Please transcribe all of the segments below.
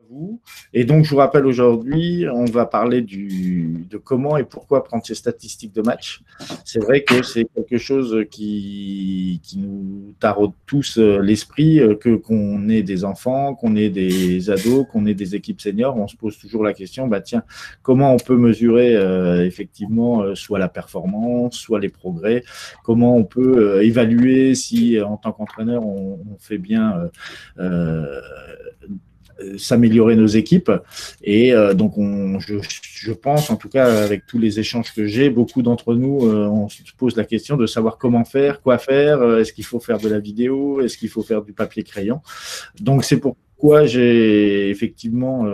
Vous. Et donc, je vous rappelle aujourd'hui, on va parler de comment et pourquoi prendre ces statistiques de match. C'est vrai que c'est quelque chose qui nous taraude tous l'esprit, qu'on ait des enfants, qu'on ait des ados, qu'on ait des équipes seniors. On se pose toujours la question, bah tiens, comment on peut mesurer effectivement soit la performance, soit les progrès, comment on peut évaluer si en tant qu'entraîneur on fait bien s'améliorer nos équipes. Et donc, je pense, en tout cas, avec tous les échanges que j'ai, beaucoup d'entre nous, on se pose la question de savoir comment faire, quoi faire. Est-ce qu'il faut faire de la vidéo? Est-ce qu'il faut faire du papier-crayon? Donc, c'est pourquoi j'ai effectivement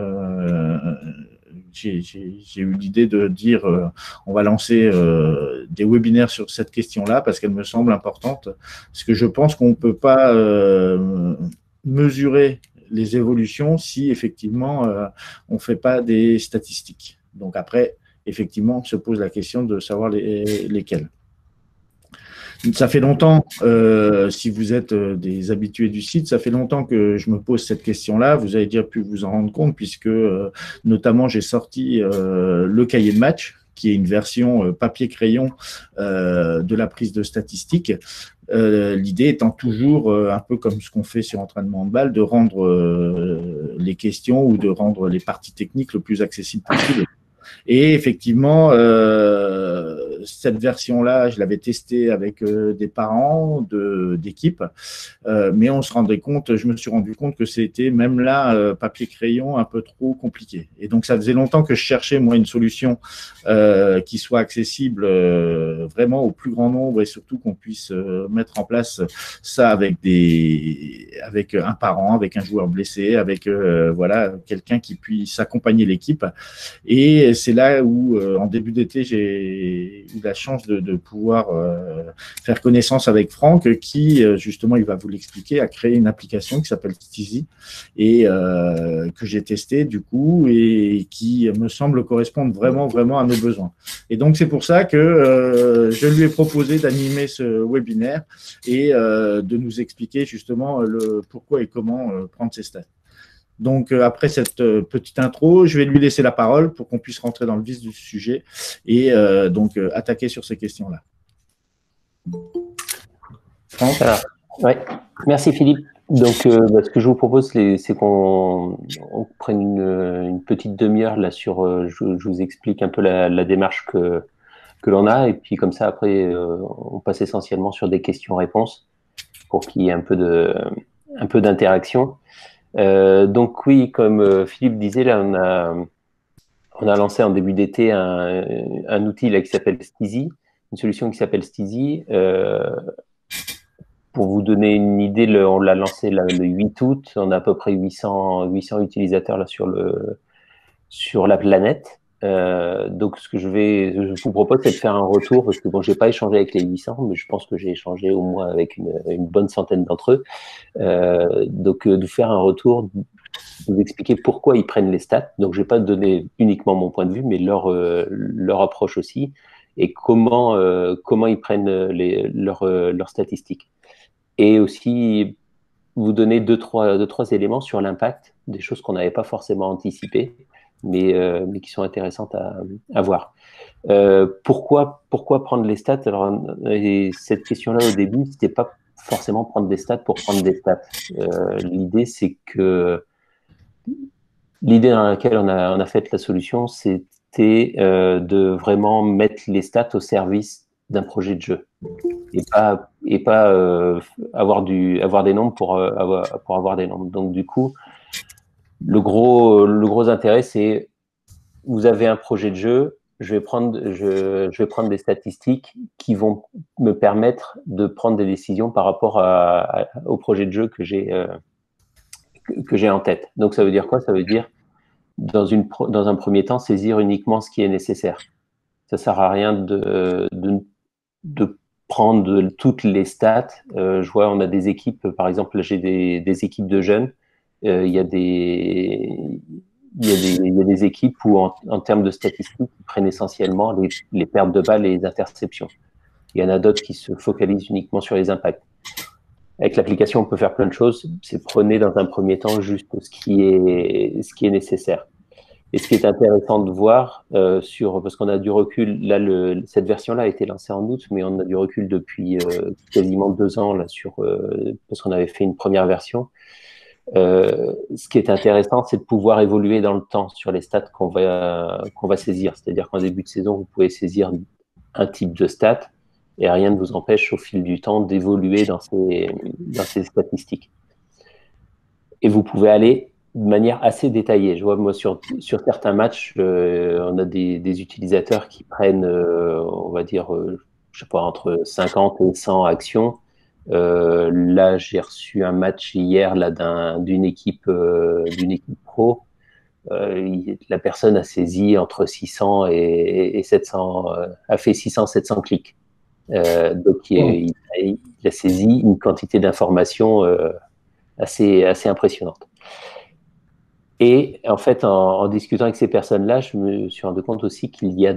j'ai eu l'idée de dire on va lancer des webinaires sur cette question-là parce qu'elle me semble importante. Parce que je pense qu'on ne peut pas mesurer les évolutions si effectivement on ne fait pas des statistiques. Donc après, effectivement, on se pose la question de savoir lesquelles. Ça fait longtemps, si vous êtes des habitués du site, ça fait longtemps que je me pose cette question-là. Vous avez déjà pu vous en rendre compte puisque notamment j'ai sorti le cahier de match, qui est une version papier-crayon de la prise de statistiques. L'idée étant toujours, un peu comme ce qu'on fait sur entraînement de balle, de rendre les questions ou de rendre les parties techniques le plus accessible possible. Et effectivement, cette version-là, je l'avais testée avec des parents d'équipe, mais on se rendait compte, je me suis rendu compte que c'était même là, papier-crayon, un peu trop compliqué. Et donc, ça faisait longtemps que je cherchais, moi, une solution qui soit accessible vraiment au plus grand nombre et surtout qu'on puisse mettre en place ça avec un parent, avec un joueur blessé, avec voilà, quelqu'un qui puisse accompagner l'équipe. Et c'est là où, en début d'été, j'ai eu la chance de pouvoir faire connaissance avec Franck, qui, justement, il va vous l'expliquer, a créé une application qui s'appelle Steezy et que j'ai testée, du coup, et qui me semble correspondre vraiment, vraiment à mes besoins. Et donc, c'est pour ça que je lui ai proposé d'animer ce webinaire et de nous expliquer, justement, le pourquoi et comment prendre ces stats. Donc, après cette petite intro, je vais lui laisser la parole pour qu'on puisse rentrer dans le vif du sujet et donc attaquer sur ces questions-là. Franck ? Ouais. Merci Philippe. Donc, ce que je vous propose, c'est qu'on prenne une petite demi-heure là sur. Je vous explique un peu la démarche que l'on a, et puis comme ça après, on passe essentiellement sur des questions-réponses pour qu'il y ait un peu d'interaction. Donc oui, comme Philippe disait, là, on a lancé en début d'été un outil là qui s'appelle Steezy, une solution qui s'appelle Steezy. Pour vous donner une idée, on l'a lancé le 8 août. On a à peu près 800 utilisateurs là sur la planète. Donc, ce que je vous propose, c'est de faire un retour, parce que bon, j'ai pas échangé avec les 800, mais je pense que j'ai échangé au moins avec une bonne centaine d'entre eux. Donc, de faire un retour, de vous expliquer pourquoi ils prennent les stats. Donc, je vais pas donner uniquement mon point de vue, mais leur approche aussi, et comment ils prennent leurs statistiques. Et aussi vous donner deux, trois éléments sur l'impact, des choses qu'on n'avait pas forcément anticipées, mais qui sont intéressantes à voir. Pourquoi prendre les stats? Alors, cette question-là au début, c'était pas forcément prendre des stats pour prendre des stats. L'idée dans laquelle on a fait la solution, c'était de vraiment mettre les stats au service d'un projet de jeu et pas avoir des nombres pour avoir des nombres. Donc du coup, le gros intérêt, c'est vous avez un projet de jeu, je vais prendre des statistiques qui vont me permettre de prendre des décisions par rapport au projet de jeu que j'ai en tête. Donc ça veut dire quoi? Ça veut dire dans un premier temps saisir uniquement ce qui est nécessaire. Ça sert à rien de prendre toutes les stats. Je vois, on a des équipes, par exemple, j'ai des équipes de jeunes. Il y a des équipes où, en termes de statistiques, ils prennent essentiellement les pertes de balles et les interceptions. Il y en a d'autres qui se focalisent uniquement sur les impacts. Avec l'application, on peut faire plein de choses. C'est prenez dans un premier temps juste ce qui est nécessaire. Et ce qui est intéressant de voir, parce qu'on a du recul, là, cette version-là a été lancée en août, mais on a du recul depuis quasiment 2 ans là, parce qu'on avait fait une première version. Ce qui est intéressant, c'est de pouvoir évoluer dans le temps sur les stats qu'on va saisir. C'est-à-dire qu'en début de saison, vous pouvez saisir un type de stat et rien ne vous empêche au fil du temps d'évoluer dans ces statistiques. Et vous pouvez aller de manière assez détaillée. Je vois, moi, sur certains matchs, on a des utilisateurs qui prennent, on va dire, je sais pas, entre 50 et 100 actions. Là, j'ai reçu un match hier là d'une équipe pro. La personne a saisi entre 600 et 700, a fait 600-700 clics. Donc, il a saisi une quantité d'informations assez impressionnante. Et en fait, en discutant avec ces personnes-là, je me suis rendu compte aussi qu'il y a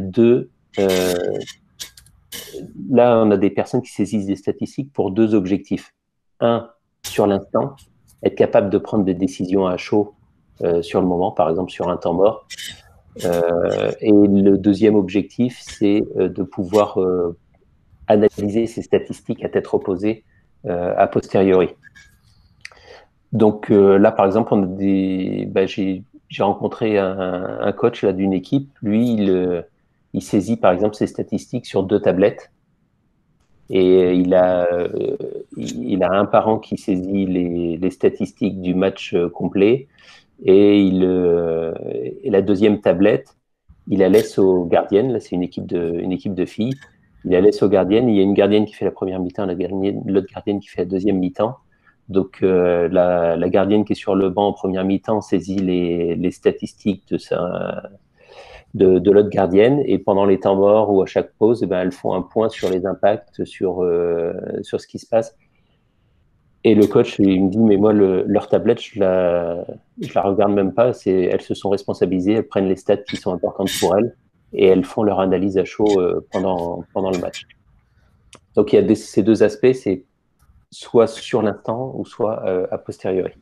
là, on a des personnes qui saisissent des statistiques pour 2 objectifs. Un, sur l'instant, être capable de prendre des décisions à chaud sur le moment, par exemple sur un temps mort. Et le deuxième objectif, c'est de pouvoir analyser ces statistiques à tête reposée a posteriori. Donc là, par exemple, j'ai rencontré un coach là d'une équipe. Lui, il saisit par exemple ses statistiques sur 2 tablettes. Et il a un parent qui saisit les statistiques du match complet. Et la deuxième tablette, il la laisse aux gardiennes. Là, c'est une équipe de filles. Il la laisse aux gardiennes. Il y a une gardienne qui fait la première mi-temps, l'autre gardienne qui fait la deuxième mi-temps. Donc, la gardienne qui est sur le banc en première mi-temps saisit les statistiques de l'autre gardienne, et pendant les temps morts ou à chaque pause, elles font un point sur les impacts, sur ce qui se passe. Et le coach, il me dit, mais moi, leur tablette, je la regarde même pas. Elles se sont responsabilisées, elles prennent les stats qui sont importantes pour elles et elles font leur analyse à chaud pendant le match. Donc, il y a ces 2 aspects, c'est soit sur l'instant ou soit a posteriori.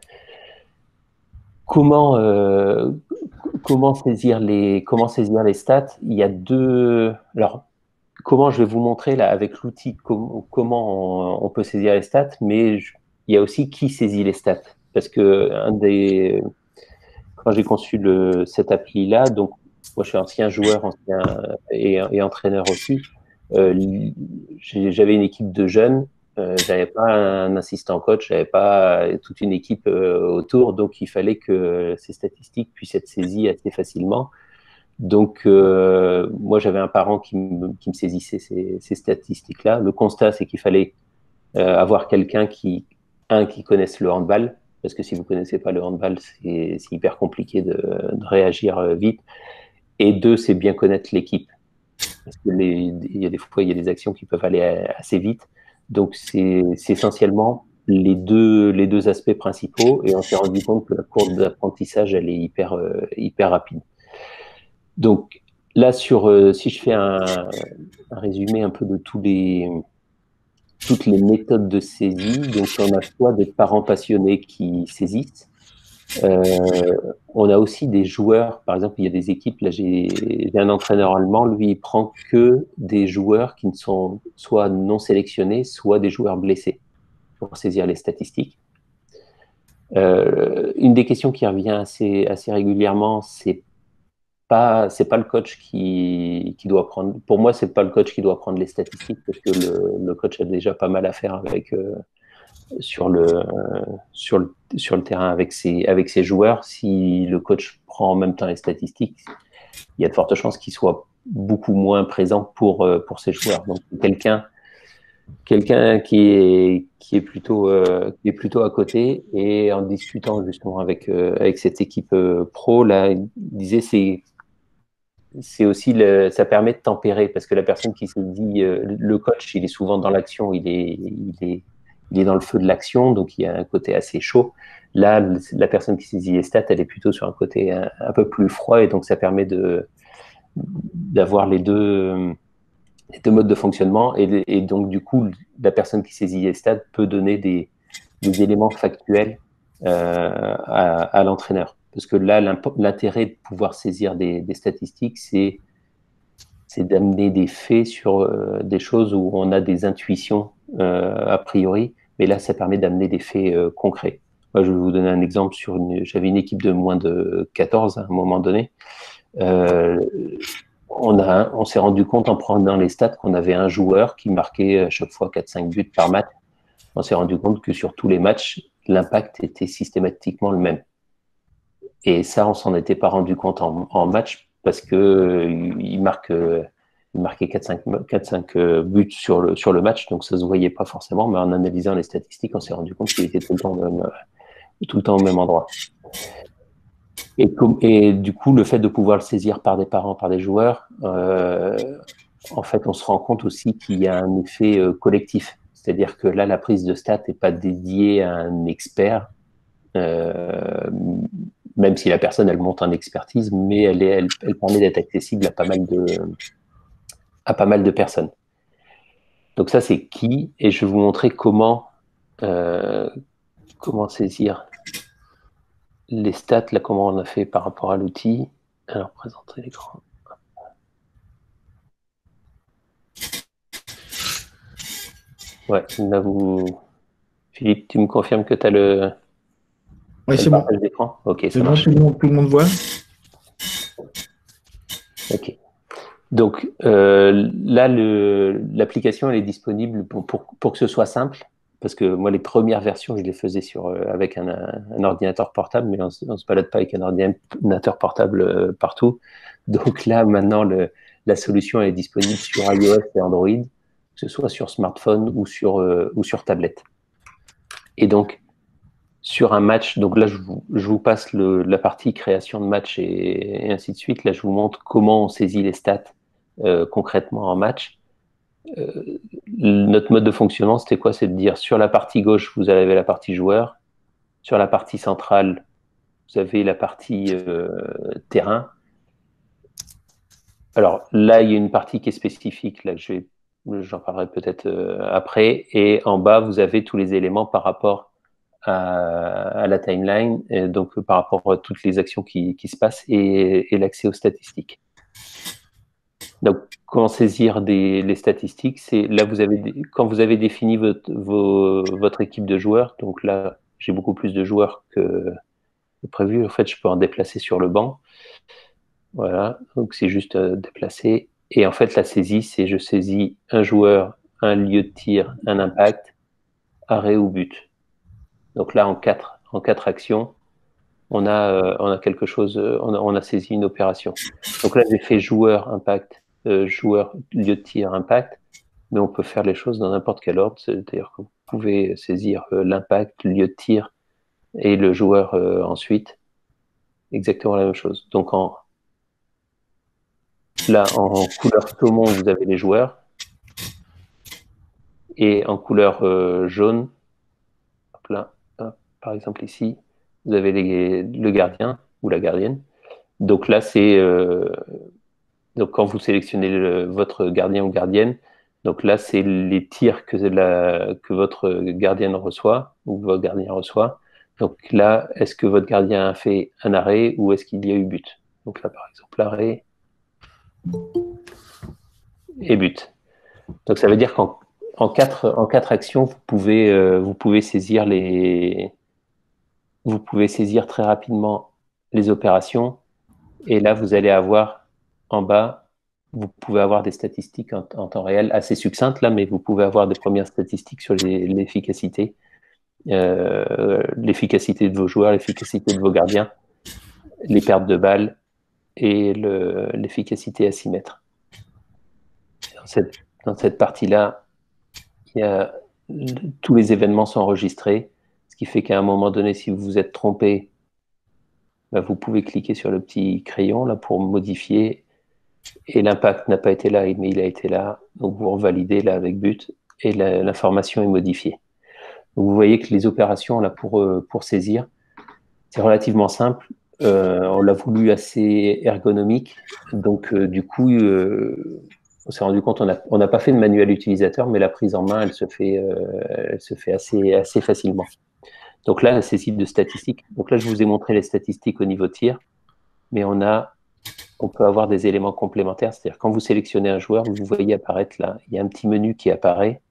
Comment saisir les stats? Il y a 2. Alors, comment je vais vous montrer là avec l'outil comment on peut saisir les stats, mais il y a aussi qui saisit les stats, parce que quand j'ai conçu cette appli là, donc moi je suis ancien joueur, et entraîneur aussi. J'avais une équipe de jeunes. J'avais pas un assistant coach, j'avais pas toute une équipe autour, donc il fallait que ces statistiques puissent être saisies assez facilement. Donc moi j'avais un parent qui me saisissait ces statistiques-là. Le constat, c'est qu'il fallait avoir quelqu'un qui connaisse le handball, parce que si vous connaissez pas le handball, c'est hyper compliqué de réagir vite. Et 2, c'est bien connaître l'équipe, parce que il y a des fois, il y a des actions qui peuvent aller assez vite. Donc, c'est essentiellement les deux aspects principaux, et on s'est rendu compte que la courbe d'apprentissage, elle est hyper rapide. Donc, là, si je fais un résumé un peu de toutes les méthodes de saisie, donc on a soit des parents passionnés qui saisissent, on a aussi des joueurs. Par exemple, il y a des équipes, là j'ai un entraîneur allemand, lui il prend que des joueurs qui ne sont soit non sélectionnés, soit des joueurs blessés pour saisir les statistiques. Une des questions qui revient assez régulièrement, c'est pas le coach qui doit prendre. Pour moi, c'est pas le coach qui doit prendre les statistiques, parce que le coach a déjà pas mal à faire avec sur le terrain avec ses joueurs. Si le coach prend en même temps les statistiques, il y a de fortes chances qu'il soit beaucoup moins présent pour ses joueurs. Donc quelqu'un qui est plutôt à côté. Et en discutant justement avec cette équipe pro là, il disait c'est aussi ça permet de tempérer, parce que la personne qui se dit le coach, il est souvent dans l'action, il est dans le feu de l'action, donc il y a un côté assez chaud. Là, la personne qui saisit les stats, elle est plutôt sur un côté un peu plus froid, et donc ça permet d'avoir les deux les deux modes de fonctionnement. Et donc, du coup, la personne qui saisit les stats peut donner des éléments factuels à l'entraîneur. Parce que là, l'intérêt de pouvoir saisir des statistiques, c'est d'amener des faits sur des choses où on a des intuitions a priori, mais là, ça permet d'amener des faits concrets. Moi, je vais vous donner un exemple. J'avais une équipe de moins de 14 à un moment donné. On s'est rendu compte en prenant les stats qu'on avait un joueur qui marquait à chaque fois 4-5 buts par match. On s'est rendu compte que sur tous les matchs, l'impact était systématiquement le même. Et ça, on s'en était pas rendu compte en match parce que il marquait 4-5 buts sur le match, donc ça se voyait pas forcément, mais en analysant les statistiques, on s'est rendu compte qu'il était tout le temps au même endroit. Et du coup, le fait de pouvoir le saisir par des parents, par des joueurs, en fait, on se rend compte aussi qu'il y a un effet collectif. C'est-à-dire que là, la prise de stats n'est pas dédiée à un expert, même si la personne, elle monte en expertise, mais elle permet d'être accessible à pas mal de personnes. Donc ça, c'est key. Et je vais vous montrer comment saisir les stats, là, comment on a fait par rapport à l'outil. Alors, présenter l'écran. Ouais, là, Philippe, tu me confirmes que tu as le... Oui, c'est bon. D'écran. Ok, c'est bon, tout le monde voit. Ok. Donc là, l'application elle est disponible pour que ce soit simple, parce que moi les premières versions je les faisais avec un ordinateur portable, mais on se balade pas avec un ordinateur portable partout. Donc là maintenant la solution elle est disponible sur iOS et Android, que ce soit sur smartphone ou sur tablette. Et donc sur un match, donc là je vous passe la partie création de match et ainsi de suite. Là je vous montre comment on saisit les stats concrètement en match. Notre mode de fonctionnement, c'était quoi? C'est de dire sur la partie gauche, vous avez la partie joueur, sur la partie centrale, vous avez la partie terrain. Alors là, il y a une partie qui est spécifique, là j'en parlerai peut-être après, et en bas, vous avez tous les éléments par rapport à la timeline, et donc par rapport à toutes les actions qui se passent et l'accès aux statistiques. Donc, comment saisir les statistiques? C'est là quand vous avez défini votre équipe de joueurs. Donc là, j'ai beaucoup plus de joueurs que prévu. En fait, je peux en déplacer sur le banc. Voilà. Donc c'est juste déplacer. Et en fait, la saisie, c'est je saisis un joueur, un lieu de tir, un impact, arrêt ou but. Donc là, en quatre actions, on a quelque chose. On a saisi une opération. Donc là, j'ai fait joueur, impact, joueur, lieu de tir, impact, mais on peut faire les choses dans n'importe quel ordre. C'est-à-dire que vous pouvez saisir l'impact, le lieu de tir et le joueur ensuite. Exactement la même chose. Donc là, en couleur saumon, vous avez les joueurs. Et en couleur jaune, hop là, hop, par exemple ici, vous avez le gardien ou la gardienne. Donc là, c'est donc quand vous sélectionnez votre gardien ou gardienne, donc là, c'est les tirs que votre gardienne reçoit ou votre gardien reçoit. Donc là, est-ce que votre gardien a fait un arrêt ou est-ce qu'il y a eu but? Donc là, par exemple, arrêt et but. Donc ça veut dire qu'en quatre actions, vous pouvez saisir très rapidement les opérations. Et là, vous allez avoir en bas, vous pouvez avoir des statistiques en temps réel assez succinctes là, mais vous pouvez avoir des premières statistiques sur l'efficacité, l'efficacité de vos joueurs, l'efficacité de vos gardiens, les pertes de balles et l'efficacité à 6 mètres. Dans cette partie-là, tous les événements sont enregistrés, ce qui fait qu'à un moment donné, si vous vous êtes trompé, vous pouvez cliquer sur le petit crayon là pour modifier. Et l'impact n'a pas été là, mais il a été là. Donc vous revalidez là avec but et l'information est modifiée. Donc, vous voyez que les opérations là pour saisir, c'est relativement simple. On l'a voulu assez ergonomique. Donc du coup, on s'est rendu compte, on n'a pas fait de manuel utilisateur, mais la prise en main, elle se fait assez facilement. Donc là, c'est site de statistiques. Donc là, je vous ai montré les statistiques au niveau tir, mais on peut avoir des éléments complémentaires. C'est-à-dire quand vous sélectionnez un joueur, vous voyez apparaître là, il y a un petit menu qui apparaît.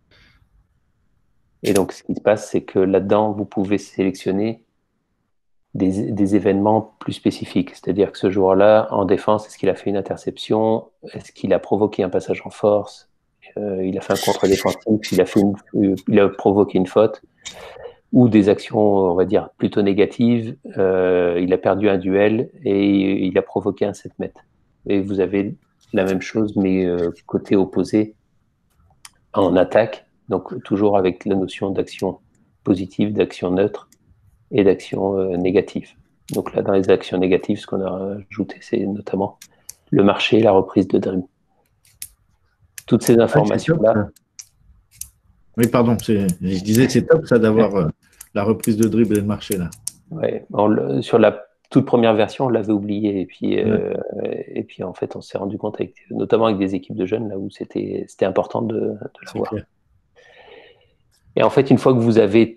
Et donc, ce qui se passe, c'est que là-dedans, vous pouvez sélectionner des événements plus spécifiques. C'est-à-dire que ce joueur-là, en défense, est-ce qu'il a fait une interception? Est-ce qu'il a provoqué un passage en force? Il a fait un contre-défensif? Il a provoqué une faute? Ou des actions, on va dire, plutôt négatives? Il a perdu un duel et il a provoqué un 7 mètres. Et vous avez la même chose, mais côté opposé, en attaque. Donc, toujours avec la notion d'action positive, d'action neutre et d'action négative. Donc là, dans les actions négatives, ce qu'on a ajouté, c'est notamment le marché et la reprise de dribble. Toutes ces informations-là. Oui, pardon, je disais c'est top ça d'avoir la reprise de dribble et le marché là. Ouais, sur la toute première version, on l'avait oublié. Et puis en fait, on s'est rendu compte, notamment avec des équipes de jeunes, là où c'était important de l'avoir. Et en fait, une fois que vous avez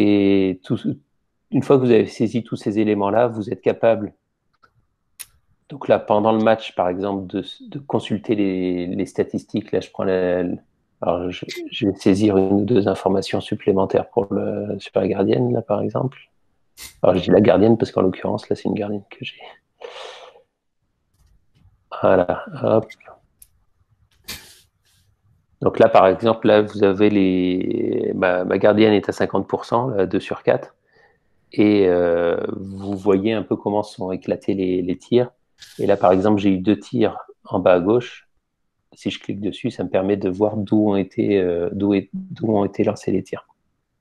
une fois que vous avez saisi tous ces éléments-là, vous êtes capable, donc là, pendant le match, par exemple, de consulter les statistiques. Là, alors, je vais saisir une ou deux informations supplémentaires sur la gardienne, là, par exemple. Alors, je dis la gardienne parce qu'en l'occurrence, là, c'est une gardienne que j'ai. Voilà, hop. Donc là, par exemple, là, vous avez ma gardienne est à 50%, là, 2 sur 4. Et vous voyez un peu comment sont éclatés les tirs. Et là, par exemple, j'ai eu 2 tirs en bas à gauche. Si je clique dessus, ça me permet de voir d'où ont été lancés les tirs.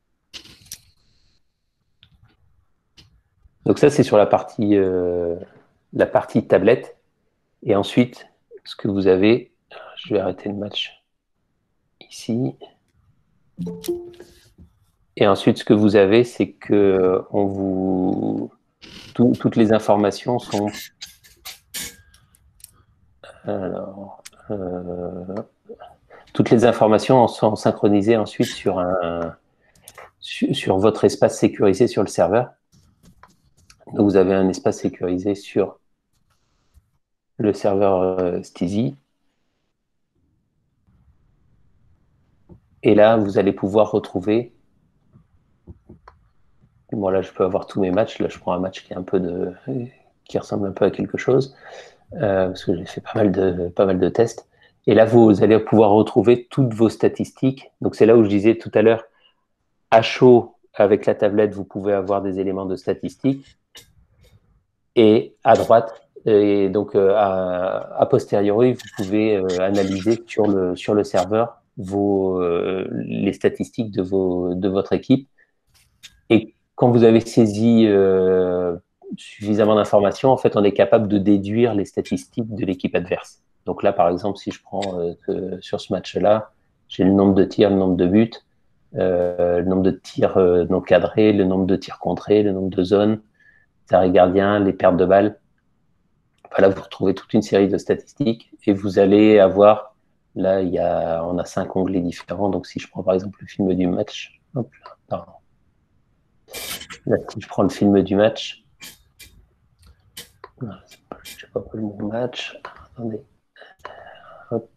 Donc ça, c'est sur la partie tablette. Et ensuite, ce que vous avez, je vais arrêter le match ici. Et ensuite, ce que vous avez, c'est que toutes les informations sont. Alors, toutes les informations sont synchronisées ensuite sur votre espace sécurisé sur le serveur. Donc, vous avez un espace sécurisé sur le serveur Steezy. Et là, vous allez pouvoir retrouver. Bon, là, je peux avoir tous mes matchs. Là, je prends un match qui ressemble un peu à quelque chose, parce que j'ai fait pas mal de tests. Et là, vous allez pouvoir retrouver toutes vos statistiques. Donc, c'est là où je disais tout à l'heure, à chaud, avec la tablette, vous pouvez avoir des éléments de statistiques. Et à droite, et donc a posteriori, vous pouvez analyser sur le serveur les statistiques de votre équipe. Et quand vous avez saisi suffisamment d'informations, en fait, on est capable de déduire les statistiques de l'équipe adverse. Donc là, par exemple, si je prends sur ce match-là, j'ai le nombre de tirs, le nombre de buts, le nombre de tirs non cadrés, le nombre de tirs contrés, le nombre de zones, les arrêts gardiens, les pertes de balles. Là, vous retrouvez toute une série de statistiques et vous allez avoir, là, on a 5 onglets différents. Donc, si je prends par exemple le film du match, hop, pardon. Là, si je prends le film du match, je ne sais pas le mot match, attendez, hop.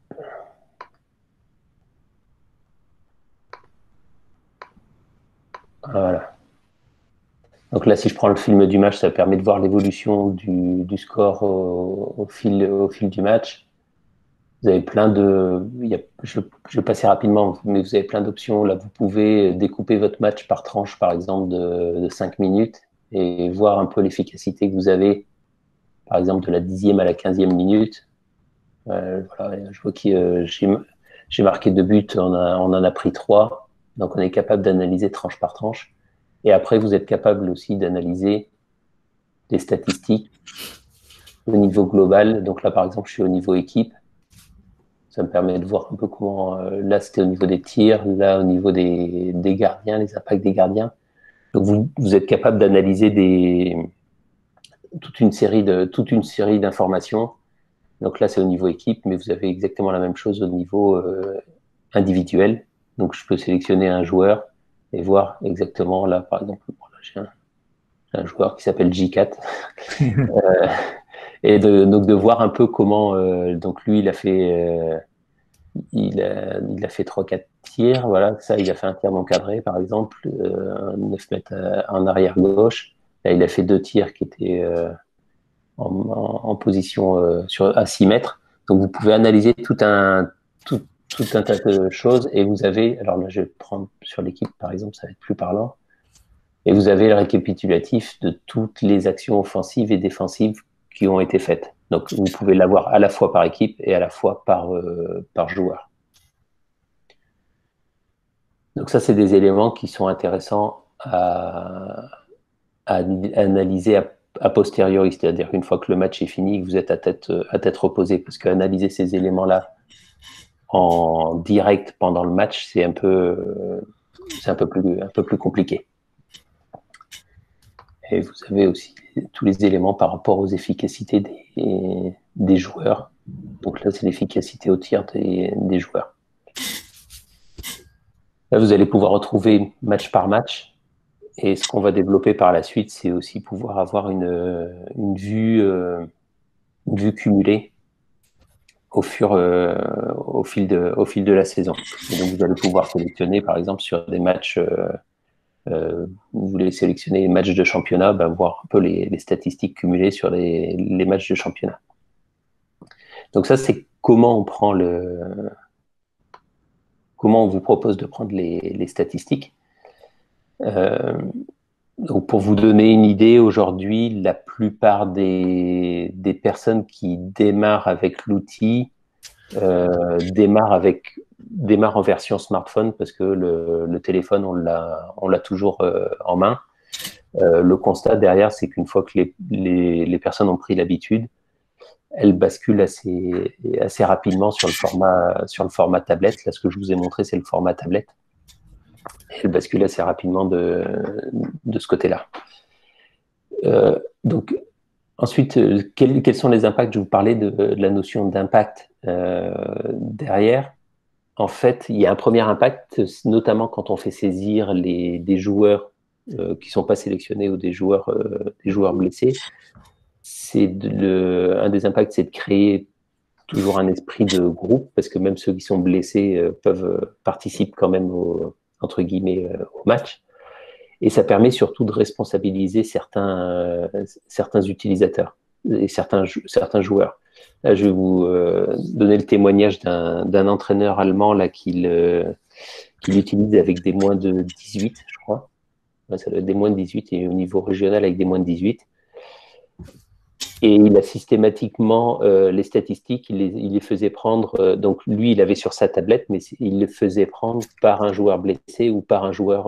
Voilà. Donc là, si je prends le film du match, ça permet de voir l'évolution du score au fil du match. Vous avez je vais passer rapidement, mais vous avez plein d'options. Là, vous pouvez découper votre match par tranche, par exemple, de 5 minutes et voir un peu l'efficacité que vous avez, par exemple, de la 10e à la 15e minute. Voilà, je vois que j'ai marqué 2 buts, on en a pris 3. Donc, on est capable d'analyser tranche par tranche. Et après, vous êtes capable aussi d'analyser les statistiques au niveau global. Donc là, par exemple, je suis au niveau équipe. Ça me permet de voir un peu comment. Là, c'était au niveau des tirs, là, au niveau des gardiens, les impacts des gardiens. Donc, vous êtes capable d'analyser toute une série d'informations Donc là, c'est au niveau équipe, mais vous avez exactement la même chose au niveau individuel. Donc je peux sélectionner un joueur et voir exactement là, par exemple, voilà, j'ai un joueur qui s'appelle J4. Et donc de voir un peu comment, donc lui, il a fait 3-4 tirs, voilà, ça, il a fait un tir non cadré, par exemple, un 9 mètres en arrière gauche. Là, il a fait 2 tirs qui étaient en position à 6 mètres. Donc, vous pouvez analyser tout un tas de choses et vous avez, alors là, je vais prendre sur l'équipe, par exemple, ça va être plus parlant. Et vous avez le récapitulatif de toutes les actions offensives et défensives qui ont été faites. Donc, vous pouvez l'avoir à la fois par équipe et à la fois par joueur. Donc ça, c'est des éléments qui sont intéressants à analyser a posteriori, c'est-à-dire qu'une fois que le match est fini, que vous êtes à tête reposée, parce qu'analyser ces éléments-là en direct pendant le match, c'est un peu plus compliqué. Et vous avez aussi tous les éléments par rapport aux efficacités des joueurs. Donc là, c'est l'efficacité au tir des joueurs. Là, vous allez pouvoir retrouver match par match. Et ce qu'on va développer par la suite, c'est aussi pouvoir avoir une vue cumulée au fil de la saison. Et donc, vous allez pouvoir sélectionner, par exemple, sur des matchs, vous voulez sélectionner les matchs de championnat, voir un peu les statistiques cumulées sur les matchs de championnat. Donc ça, c'est comment on vous propose de prendre les statistiques. Donc pour vous donner une idée, aujourd'hui, la plupart des personnes qui démarrent avec l'outil démarrent en version smartphone parce que le téléphone, on l'a toujours en main. Le constat derrière, c'est qu'une fois que les personnes ont pris l'habitude, elles basculent assez rapidement sur le format tablette. Là, ce que je vous ai montré, c'est le format tablette. Elle bascule assez rapidement de ce côté-là. Donc, ensuite, quels sont les impacts? Je vous parlais de la notion d'impact derrière. En fait, il y a un premier impact, notamment quand on fait saisir des joueurs qui ne sont pas sélectionnés ou des joueurs blessés. Un des impacts, c'est de créer toujours un esprit de groupe, parce que même ceux qui sont blessés participent quand même entre guillemets au match. Et ça permet surtout de responsabiliser certains utilisateurs et certains joueurs. Là, je vais vous donner le témoignage d'un entraîneur allemand là qui l'utilise avec des moins de 18, je crois. Ça doit être des moins de 18 et au niveau régional avec des moins de 18. Et il a systématiquement les statistiques, il les faisait prendre. Donc lui, il avait sur sa tablette, mais il les faisait prendre par un joueur blessé ou par un joueur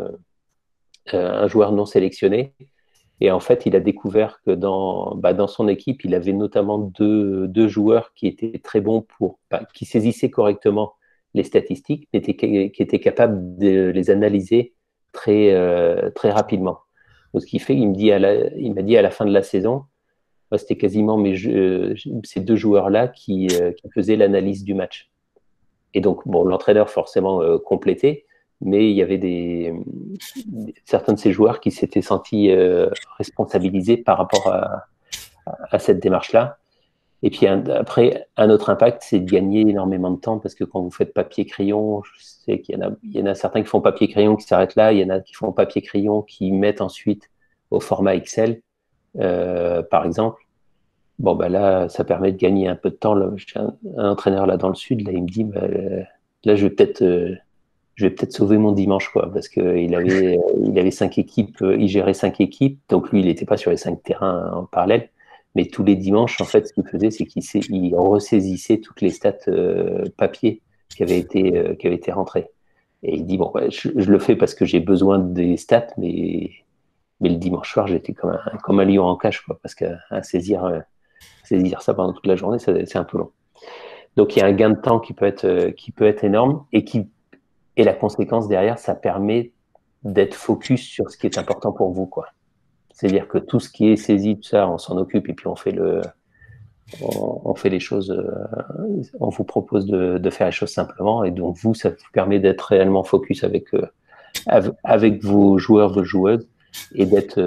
non sélectionné. Et en fait, il a découvert que dans son équipe, il avait notamment deux joueurs qui étaient très bons qui saisissaient correctement les statistiques, mais qui étaient capables de les analyser très rapidement. Donc, ce qui fait, il m'a dit à la fin de la saison, c'était quasiment ces deux joueurs-là qui faisaient l'analyse du match. Et donc, bon, l'entraîneur forcément complétait, mais il y avait certains de ces joueurs qui s'étaient sentis responsabilisés par rapport à cette démarche-là. Et puis après, un autre impact, c'est de gagner énormément de temps, parce que quand vous faites papier-crayon, je sais qu'il y en a certains qui font papier-crayon qui s'arrêtent là, il y en a qui font papier-crayon qui mettent ensuite au format Excel, par exemple. Bon, là, ça permet de gagner un peu de temps. Là, j'ai un entraîneur là dans le sud, là, il me dit, là, je vais peut-être sauver mon dimanche, quoi, parce qu'il avait 5 équipes, il gérait 5 équipes, donc lui, il n'était pas sur les 5 terrains en parallèle, mais tous les dimanches, en fait, ce qu'il faisait, c'est qu'il ressaisissait toutes les stats papier qui avaient été rentrées. Et il dit, bon, je le fais parce que j'ai besoin des stats, mais le dimanche soir, j'étais comme un lion en cage, quoi, parce qu'à saisir ça pendant toute la journée, c'est un peu long. Donc, il y a un gain de temps qui peut être énorme et la conséquence derrière, ça permet d'être focus sur ce qui est important pour vous, quoi. C'est-à-dire que tout ce qui est saisi, tout ça, on s'en occupe et puis on fait on fait les choses, on vous propose de faire les choses simplement, et donc vous, ça vous permet d'être réellement focus avec vos joueurs, vos joueuses, et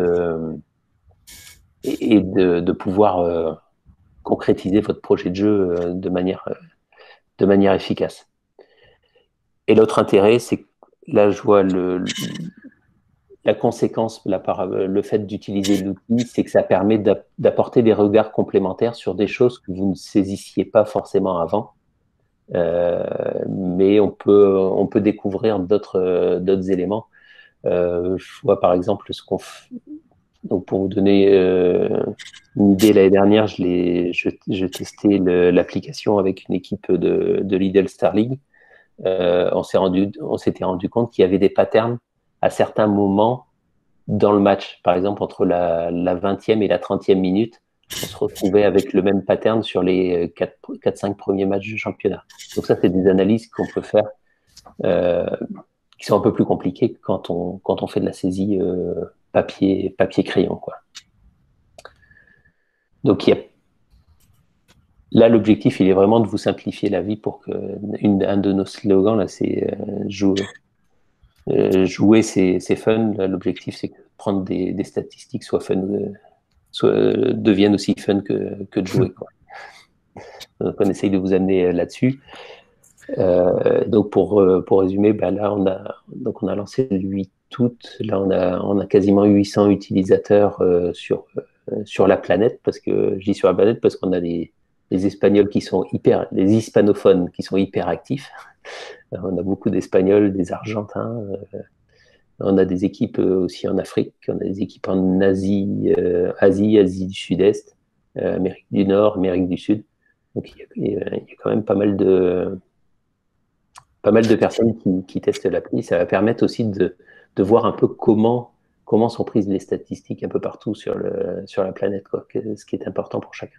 de pouvoir concrétiser votre projet de jeu de manière efficace. Et l'autre intérêt, c'est que là, je vois la conséquence, par le fait d'utiliser l'outil, c'est que ça permet d'apporter des regards complémentaires sur des choses que vous ne saisissiez pas forcément avant. Mais on peut découvrir d'autres éléments. Je vois par exemple ce qu'on fait. Donc pour vous donner une idée, l'année dernière, je testais l'application avec une équipe de Lidl Star League. On s'était rendu compte qu'il y avait des patterns à certains moments dans le match. Par exemple, entre la 20e et la 30e minute, on se retrouvait avec le même pattern sur les 4-5 premiers matchs du championnat. Donc ça, c'est des analyses qu'on peut faire qui sont un peu plus compliquées quand on fait de la saisie papier-crayon, quoi. Donc là, l'objectif, il est vraiment de vous simplifier la vie pour que un de nos slogans, là, c'est jouer, c'est fun. L'objectif, c'est que prendre des statistiques soit fun, deviennent aussi fun que de jouer, quoi. Donc, on essaye de vous amener là-dessus. Donc, pour résumer, là, on a lancé le 8 août. Là, on a quasiment 800 utilisateurs sur la planète, parce que je dis sur la planète parce qu'on a des Espagnols des hispanophones qui sont hyper actifs. On a beaucoup d'Espagnols, des Argentins. On a des équipes aussi en Afrique. On a des équipes en Asie, Asie du Sud-Est, Amérique du Nord, Amérique du Sud. Donc il y a quand même pas mal de personnes qui testent l'appli. Ça va permettre aussi de voir un peu comment sont prises les statistiques un peu partout sur la planète, quoi, ce qui est important pour chacun.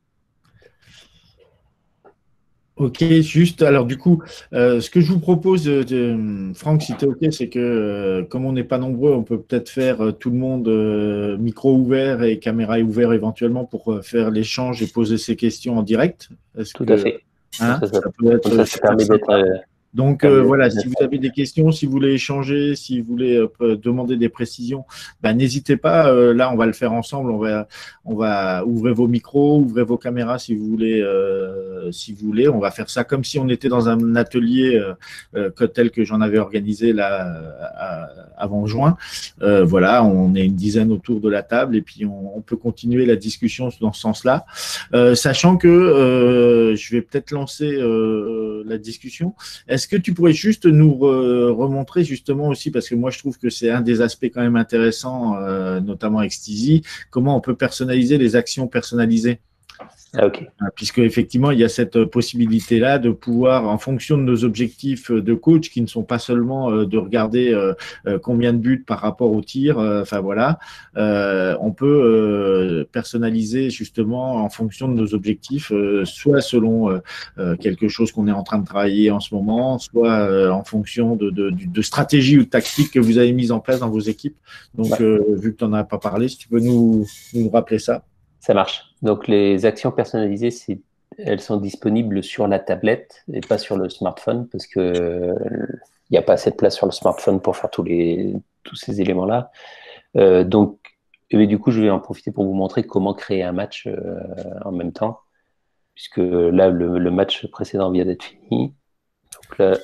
Ok, juste, alors du coup, ce que je vous propose, Franck, si tu es ok, c'est que comme on n'est pas nombreux, on peut peut-être faire tout le monde micro ouvert et caméra ouverte éventuellement pour faire l'échange et poser ses questions en direct. Tout à fait. Hein, ça peut être ça permet d'être... Donc voilà, si vous avez des questions, si vous voulez échanger, si vous voulez demander des précisions, n'hésitez pas. Là, on va le faire ensemble. On va ouvrir vos micros, ouvrez vos caméras si vous voulez. On va faire ça comme si on était dans un atelier tel que j'en avais organisé là avant juin. Voilà, on est une dizaine autour de la table et puis on peut continuer la discussion dans ce sens-là, sachant que je vais peut-être lancer la discussion. Est-ce que tu pourrais juste nous remontrer justement aussi, parce que moi je trouve que c'est un des aspects quand même intéressants, notamment avec Steezy, comment on peut personnaliser les actions personnalisées? Ah, ok. Puisque effectivement, il y a cette possibilité-là de pouvoir, en fonction de nos objectifs de coach, qui ne sont pas seulement de regarder combien de buts par rapport au tir, enfin voilà, on peut personnaliser justement en fonction de nos objectifs, soit selon quelque chose qu'on est en train de travailler en ce moment, soit en fonction de stratégies ou de tactiques que vous avez mises en place dans vos équipes. Donc, vu que tu n'en as pas parlé, si tu peux nous rappeler ça. Ça marche. Donc, les actions personnalisées, elles sont disponibles sur la tablette et pas sur le smartphone, parce que il n'y a pas assez de place sur le smartphone pour faire tous ces éléments-là. Donc, du coup, je vais en profiter pour vous montrer comment créer un match en même temps, puisque là, le match précédent vient d'être fini. Donc là,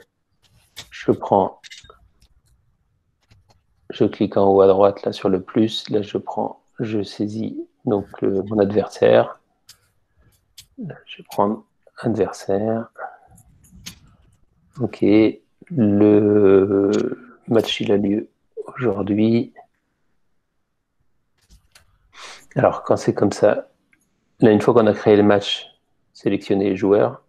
je clique en haut à droite là sur le plus. Là, je saisis donc mon adversaire. Là, je vais prendre adversaire. Ok, le match il a lieu aujourd'hui. Alors quand c'est comme ça, là une fois qu'on a créé le match, sélectionner les joueurs.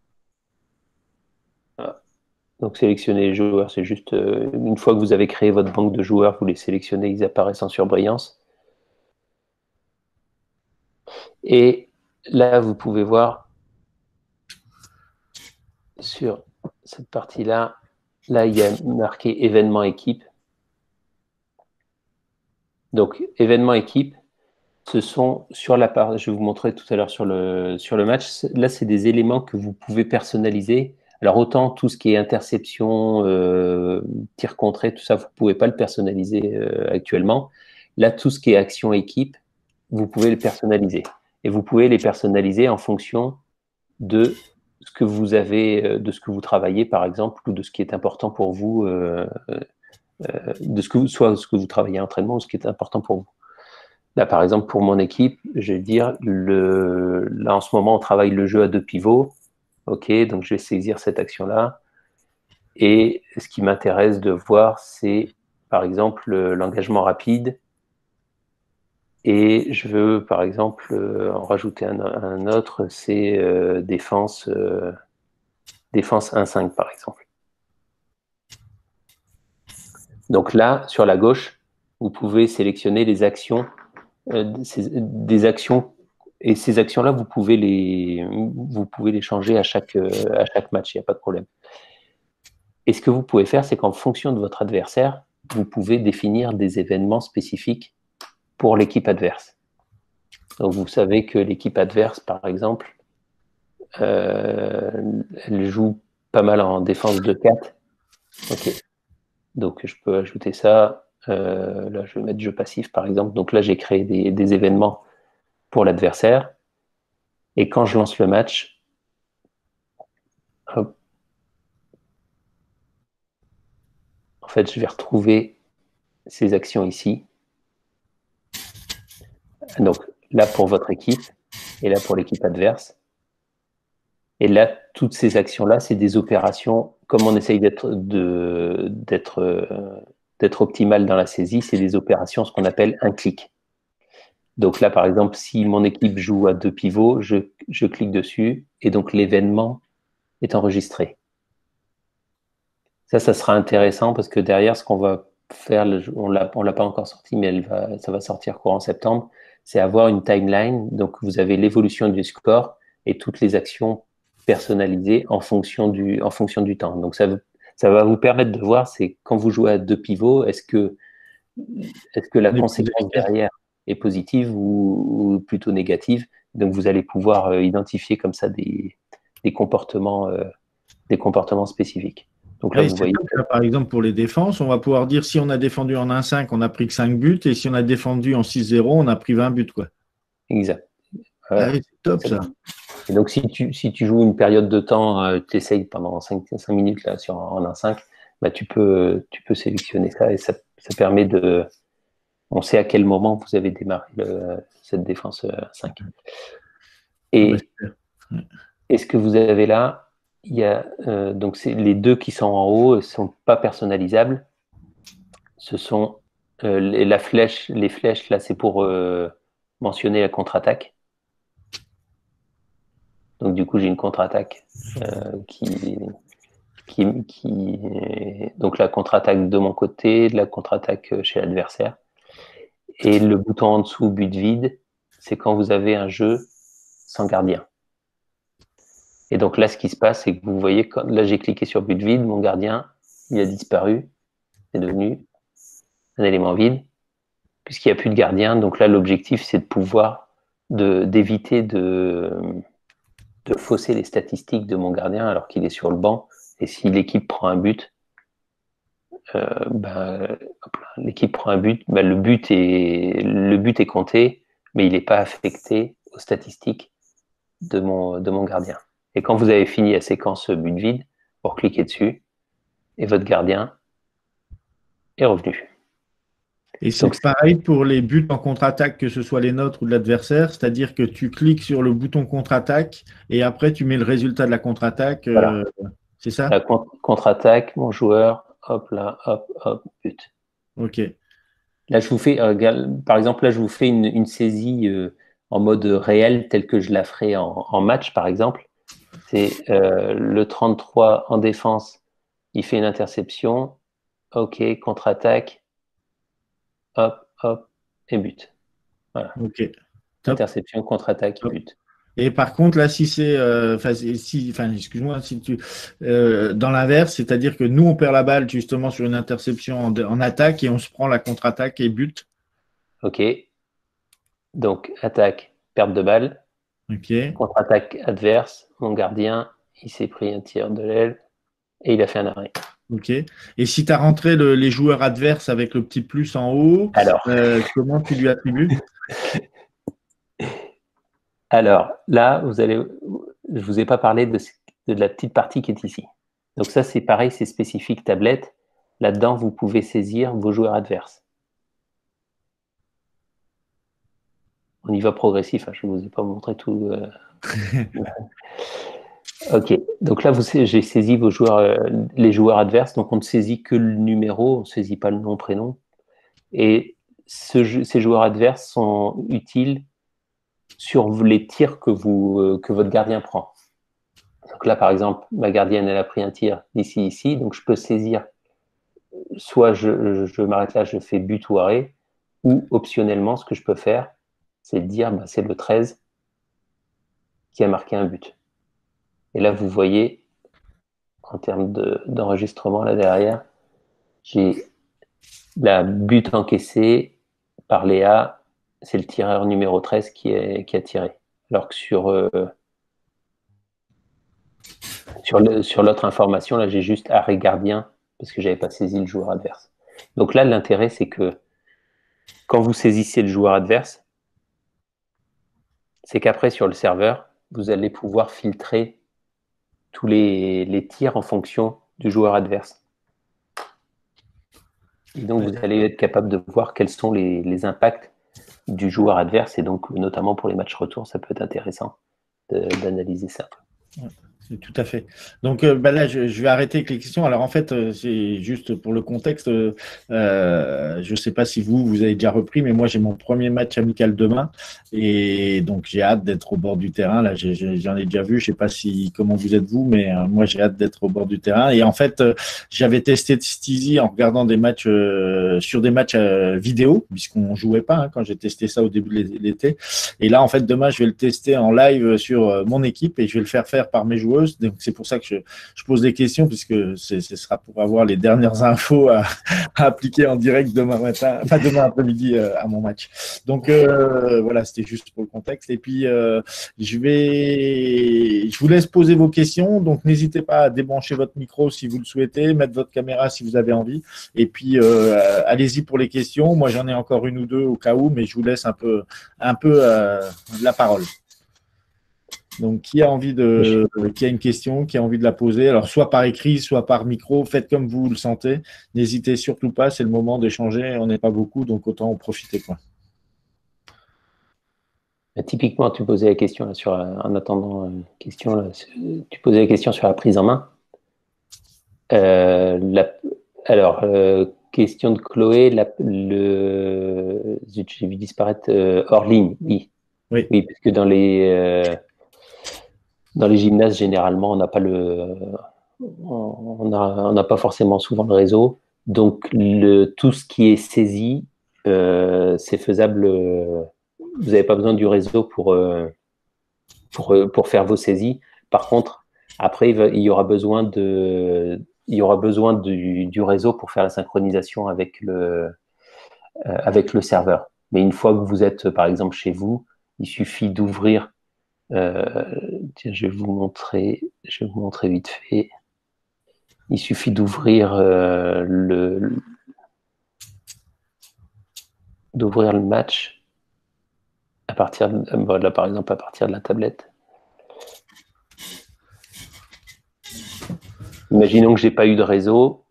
Voilà. Donc sélectionner les joueurs, c'est juste une fois que vous avez créé votre banque de joueurs, vous les sélectionnez, ils apparaissent en surbrillance. Et là, vous pouvez voir sur cette partie-là, là, il y a marqué événement équipe. Donc, événement équipe, Ce sont sur la part, je vais vous montrer tout à l'heure sur le match. Là, c'est des éléments que vous pouvez personnaliser. Alors, autant tout ce qui est interception, tir contré, tout ça, vous ne pouvez pas le personnaliser actuellement. Là, tout ce qui est action équipe, vous pouvez le personnaliser. Et vous pouvez les personnaliser en fonction de ce que vous avez, de ce que vous travaillez, par exemple, ou de ce qui est important pour vous, soit ce que vous travaillez en entraînement ou ce qui est important pour vous. Là, par exemple, pour mon équipe, je vais dire, là, en ce moment, on travaille le jeu à 2 pivots. OK, donc je vais saisir cette action-là. Et ce qui m'intéresse de voir, c'est, par exemple, l'engagement rapide. Et je veux, par exemple, en rajouter un autre, c'est défense 1-5, par exemple. Donc là, sur la gauche, vous pouvez sélectionner les actions, des actions, et ces actions-là, vous pouvez les changer à chaque match, il n'y a pas de problème. Et ce que vous pouvez faire, c'est qu'en fonction de votre adversaire, vous pouvez définir des événements spécifiques pour l'équipe adverse. Donc vous savez que l'équipe adverse, par exemple, elle joue pas mal en défense de 4. OK. Donc je peux ajouter ça. Là, je vais mettre jeu passif, par exemple. Donc là, j'ai créé des événements pour l'adversaire. Et quand je lance le match, hop, en fait, je vais retrouver ces actions ici. Donc là, pour votre équipe, et là, pour l'équipe adverse. Et là, toutes ces actions-là, c'est des opérations, comme on essaye d'être optimal dans la saisie, c'est des opérations, ce qu'on appelle un clic. Donc là, par exemple, si mon équipe joue à 2 pivots, je clique dessus et donc l'événement est enregistré. Ça sera intéressant parce que derrière, ce qu'on va faire, on l'a pas encore sorti, mais ça va sortir courant septembre, c'est avoir une timeline. Donc, vous avez l'évolution du score et toutes les actions personnalisées en fonction du temps. Donc, ça va vous permettre de voir, c'est quand vous jouez à 2 pivots, est-ce que la conséquence derrière est positive ou plutôt négative. Donc, vous allez pouvoir identifier comme ça des comportements spécifiques. Donc là, Oui, vous voyez. Là, par exemple, pour les défenses, on va pouvoir dire si on a défendu en 1-5, on a pris que 5 buts, et si on a défendu en 6-0, on a pris 20 buts, quoi. Exact. Ah oui, c'est top, ça. Et donc, si tu joues une période de temps, tu essayes pendant 5 minutes là, en 1-5, bah, tu peux sélectionner ça et ça permet de. On sait à quel moment vous avez démarré cette défense 5. Et, et ce que vous avez là, il y a donc les deux qui sont en haut ne sont pas personnalisables. Ce sont les flèches là, c'est pour mentionner la contre-attaque. Donc du coup, j'ai une contre-attaque donc la contre-attaque de mon côté, la contre-attaque chez l'adversaire. Et le bouton en dessous, but vide, c'est quand vous avez un jeu sans gardien. Et donc là, ce qui se passe, c'est que vous voyez, là, j'ai cliqué sur but vide, mon gardien, il a disparu, c'est devenu un élément vide, puisqu'il n'y a plus de gardien. Donc là, l'objectif, c'est de pouvoir d'éviter de fausser les statistiques de mon gardien alors qu'il est sur le banc. Et si l'équipe prend un but, l'équipe prend un but, le but est compté, mais il n'est pas affecté aux statistiques de mon gardien. Et quand vous avez fini la séquence but vide, vous cliquez dessus et votre gardien est revenu. Et c'est pareil pour les buts en contre-attaque, que ce soit les nôtres ou de l'adversaire, c'est-à-dire que tu cliques sur le bouton contre-attaque et après tu mets le résultat de la contre-attaque. Voilà. C'est ça? La contre-attaque, mon joueur, hop là, hop, but. Ok. Là, je vous fais, par exemple, là, je vous fais une saisie en mode réel, telle que je la ferai en match, par exemple. C'est le 33 en défense, il fait une interception. Ok, contre-attaque, hop, et but. Voilà. Ok. Top. Interception, contre-attaque, but. Et par contre, là, si c'est, excuse-moi, si tu, dans l'inverse, c'est-à-dire que nous, on perd la balle justement sur une interception en attaque et on se prend la contre-attaque et but. Ok. Donc, attaque, perte de balle. Ok. Contre-attaque adverse, mon gardien, il s'est pris un tir de l'aile et il a fait un arrêt. Ok. Et si tu as rentré les joueurs adverses avec le petit plus en haut, Alors, comment tu lui attribues? alors là, je vous ai pas parlé de la petite partie qui est ici. Donc ça, c'est pareil, c'est spécifique tablette. Là-dedans, vous pouvez saisir vos joueurs adverses. On y va progressif, hein, je ne vous ai pas montré tout. Ok, donc là, j'ai saisi vos joueurs, les joueurs adverses. Donc on ne saisit que le numéro, on ne saisit pas le nom, prénom. Et ces joueurs adverses sont utiles sur les tirs que votre gardien prend. Donc là, par exemple, ma gardienne, elle a pris un tir d'ici, ici, donc je peux saisir, soit je m'arrête là, je fais but ou arrêt, ou optionnellement, ce que je peux faire, c'est dire, bah, c'est le 13 qui a marqué un but. Et là, vous voyez, en termes d'enregistrement, là derrière, j'ai la but encaissée par Léa, c'est le tireur numéro 13 qui a tiré. Alors que sur l'autre information, là, j'ai juste arrêt gardien parce que j'avais pas saisi le joueur adverse. Donc là, l'intérêt, c'est que quand vous saisissez le joueur adverse, c'est qu'après, sur le serveur, vous allez pouvoir filtrer tous les tirs en fonction du joueur adverse. Et donc, vous allez être capable de voir quels sont les impacts du joueur adverse. Et donc, notamment pour les matchs retour, ça peut être intéressant d'analyser ça. Tout à fait. Donc là, je vais arrêter avec les questions. Alors en fait, c'est juste pour le contexte. Je ne sais pas si vous avez déjà repris, mais moi j'ai mon premier match amical demain et donc j'ai hâte d'être au bord du terrain. Là, j'en ai déjà vu. Je ne sais pas comment vous êtes vous, mais moi j'ai hâte d'être au bord du terrain. Et en fait, j'avais testé Steezy en regardant des matchs sur des matchs vidéo, puisqu'on jouait pas quand j'ai testé ça au début de l'été. Et là, en fait, demain, je vais le tester en live sur mon équipe et je vais le faire par mes joueurs. Donc, c'est pour ça que je pose des questions, puisque ce sera pour avoir les dernières infos à appliquer en direct demain matin, enfin demain après-midi à mon match. Donc, voilà, c'était juste pour le contexte. Et puis, je vous laisse poser vos questions. Donc, n'hésitez pas à débrancher votre micro si vous le souhaitez, mettre votre caméra si vous avez envie. Et puis, allez-y pour les questions. Moi, j'en ai encore une ou deux au cas où, mais je vous laisse un peu la parole. Donc, qui a une question, qui a envie de la poser, alors soit par écrit, soit par micro, faites comme vous le sentez. N'hésitez surtout pas, c'est le moment d'échanger. On n'est pas beaucoup, donc autant en profiter, quoi. Typiquement, tu posais la question là, en attendant question, là, tu posais la question sur la prise en main. Alors, question de Chloé, j'ai vu disparaître hors ligne, oui. Oui. Oui, parce que dans les gymnases, généralement, on n'a pas forcément souvent le réseau. Donc, tout ce qui est saisi, c'est faisable. Vous n'avez pas besoin du réseau pour faire vos saisies. Par contre, après, il y aura besoin du réseau pour faire la synchronisation avec le serveur. Mais une fois que vous êtes, par exemple, chez vous, il suffit d'ouvrir. Tiens, je vais vous montrer vite fait. Il suffit d'ouvrir le match à partir là, par exemple, à partir de la tablette. Imaginons que j'ai pas eu de réseau.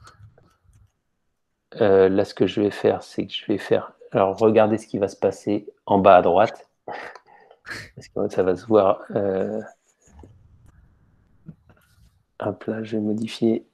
Là, ce que je vais faire, c'est que je vais faire. Alors, regardez ce qui va se passer en bas à droite. Parce que ça va se voir. Hop là, je vais modifier.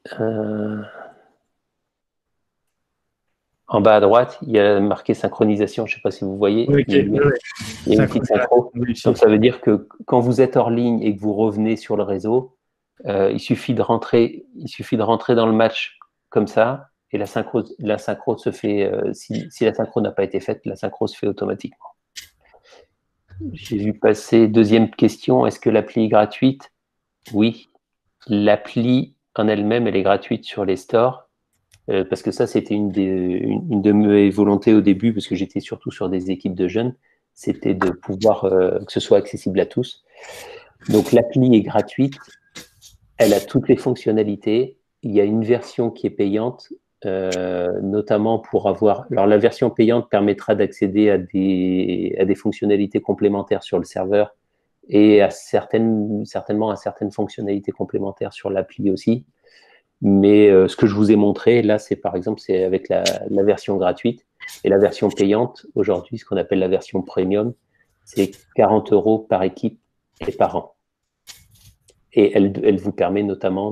En bas à droite, il y a marqué synchronisation. Je ne sais pas si vous voyez. Oui, il y a une petite synchro. Donc, ça veut dire que quand vous êtes hors ligne et que vous revenez sur le réseau, il suffit de rentrer dans le match comme ça. Et la synchro se fait, si la synchro n'a pas été faite, la synchro se fait automatiquement. J'ai vu passer deuxième question. Est-ce que l'appli est gratuite? Oui. L'appli en elle-même, elle est gratuite sur les stores. Parce que ça, c'était une de mes volontés au début, parce que j'étais surtout sur des équipes de jeunes, c'était de pouvoir que ce soit accessible à tous. Donc l'appli est gratuite, elle a toutes les fonctionnalités. Il y a une version qui est payante, notamment pour avoir. Alors la version payante permettra d'accéder à des fonctionnalités complémentaires sur le serveur et à certainement à certaines fonctionnalités complémentaires sur l'appli aussi. Mais ce que je vous ai montré, là, c'est par exemple, c'est avec la version gratuite. Et la version payante, aujourd'hui, ce qu'on appelle la version premium, c'est 40 € par équipe et par an. Et elle vous permet notamment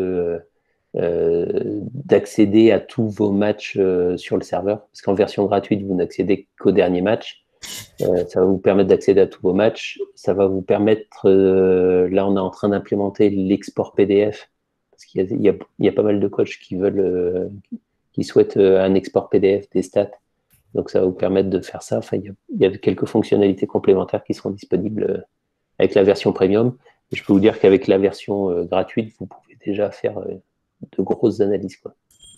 d'accéder à tous vos matchs sur le serveur. Parce qu'en version gratuite, vous n'accédez qu'aux derniers matchs. Ça va vous permettre d'accéder à tous vos matchs. Ça va vous permettre, là, on est en train d'implémenter l'export PDF. Parce qu'il y a pas mal de coachs qui souhaitent un export PDF des stats. Donc, ça va vous permettre de faire ça. Enfin, il y a quelques fonctionnalités complémentaires qui seront disponibles avec la version premium. Et je peux vous dire qu'avec la version gratuite, vous pouvez déjà faire de grosses analyses, quoi.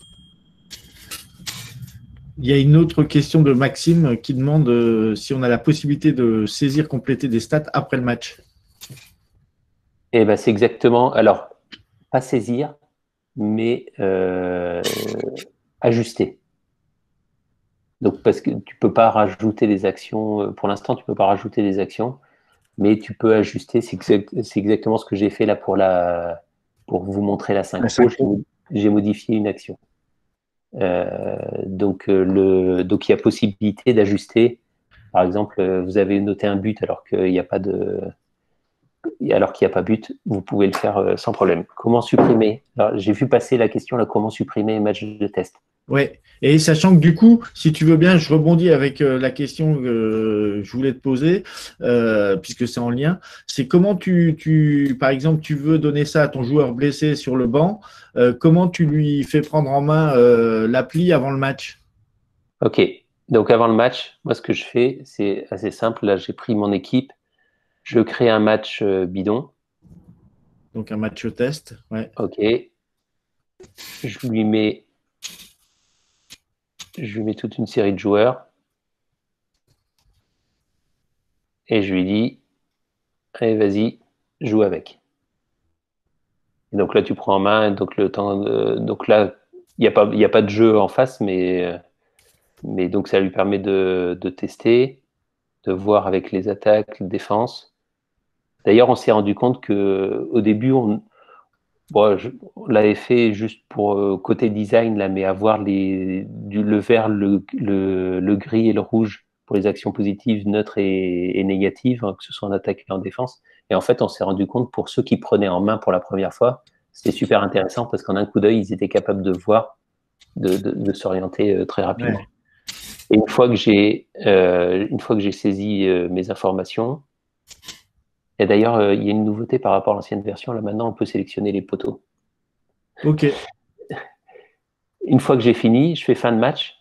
Il y a une autre question de Maxime qui demande si on a la possibilité de saisir, compléter des stats après le match. Et ben, c'est exactement. Alors, pas saisir, mais ajuster. Donc, parce que tu peux pas rajouter des actions, pour l'instant, tu peux pas rajouter des actions, mais tu peux ajuster. C'est exactement ce que j'ai fait là pour vous montrer la synchro. J'ai modifié une action. Donc, il y a possibilité d'ajuster. Par exemple, vous avez noté un but alors qu'il n'y a pas but, vous pouvez le faire sans problème. Comment supprimer? Alors, j'ai vu passer la question là, comment supprimer un match de test? Ouais, et sachant que du coup, si tu veux bien, je rebondis avec la question que je voulais te poser, puisque c'est en lien. C'est comment par exemple, tu veux donner ça à ton joueur blessé sur le banc, comment tu lui fais prendre en main l'appli avant le match? Ok, donc avant le match, moi ce que je fais, c'est assez simple. Là, j'ai pris mon équipe, je crée un match bidon. Donc un match test, ouais. Ok, je lui mets toute une série de joueurs et je lui dis, allez, vas-y, joue avec. Et donc là, tu prends en main. Donc donc là, il y a pas de jeu en face, mais donc ça lui permet de tester, de voir avec les attaques, les défenses. D'ailleurs, on s'est rendu compte que au début, on l'avait fait juste pour côté design là, mais avoir le vert, le gris et le rouge pour les actions positives, neutres et négatives, hein, que ce soit en attaque et en défense. Et en fait, on s'est rendu compte pour ceux qui prenaient en main pour la première fois, c'était super intéressant parce qu'en un coup d'œil, ils étaient capables de voir, de s'orienter très rapidement. Ouais. Et une fois que j'ai saisi mes informations, et d'ailleurs, il y a une nouveauté par rapport à l'ancienne version. Là, maintenant, on peut sélectionner les poteaux. Ok. Une fois que j'ai fini, je fais fin de match.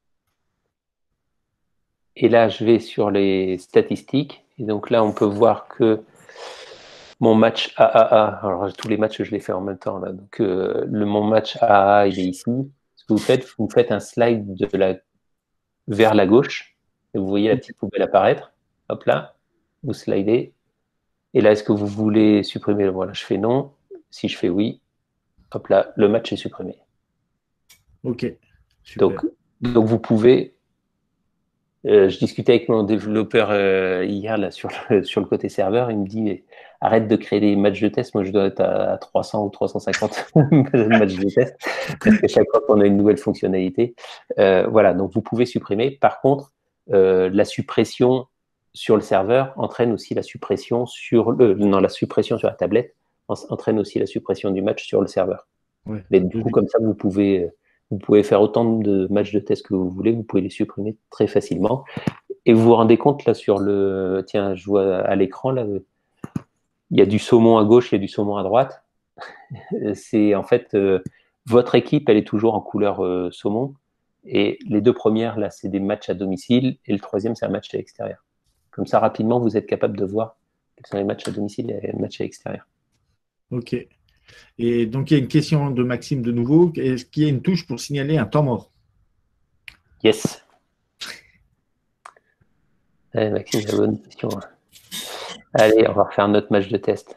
Et là, je vais sur les statistiques. Et donc là, on peut voir que mon match AAA, alors tous les matchs, je les fais en même temps. Là. Donc, mon match AAA, il est ici. Ce que vous faites un slide vers la gauche. Et vous voyez la petite poubelle apparaître. Hop là, vous slidez. Et là, est-ce que vous voulez supprimer? Voilà, je fais non. Si je fais oui, hop là, le match est supprimé. Ok. Super. Donc vous pouvez. Je discutais avec mon développeur hier là, sur le côté serveur. Il me dit arrête de créer des matchs de test. Moi, je dois être à 300 ou 350 matchs de test parce qu'à chaque fois qu'on a une nouvelle fonctionnalité. Voilà, donc vous pouvez supprimer. Par contre, la suppression sur le serveur entraîne aussi la suppression la suppression sur la tablette entraîne aussi la suppression du match sur le serveur. Ouais. Mais du coup, comme ça, vous pouvez faire autant de matchs de test que vous voulez, vous pouvez les supprimer très facilement. Et vous vous rendez compte, là, tiens, je vois à l'écran, là, il y a du saumon à gauche, il y a du saumon à droite. C'est en fait, votre équipe, elle est toujours en couleur saumon. Et les deux premières, là, c'est des matchs à domicile. Et le troisième, c'est un match à l'extérieur. Comme ça, rapidement, vous êtes capable de voir quels sont les matchs à domicile et les matchs à l'extérieur. Ok. Et donc, il y a une question de Maxime de nouveau. Est-ce qu'il y a une touche pour signaler un temps mort? Yes. Ouais, Maxime, c'est la bonne question. Allez, on va refaire un autre match de test.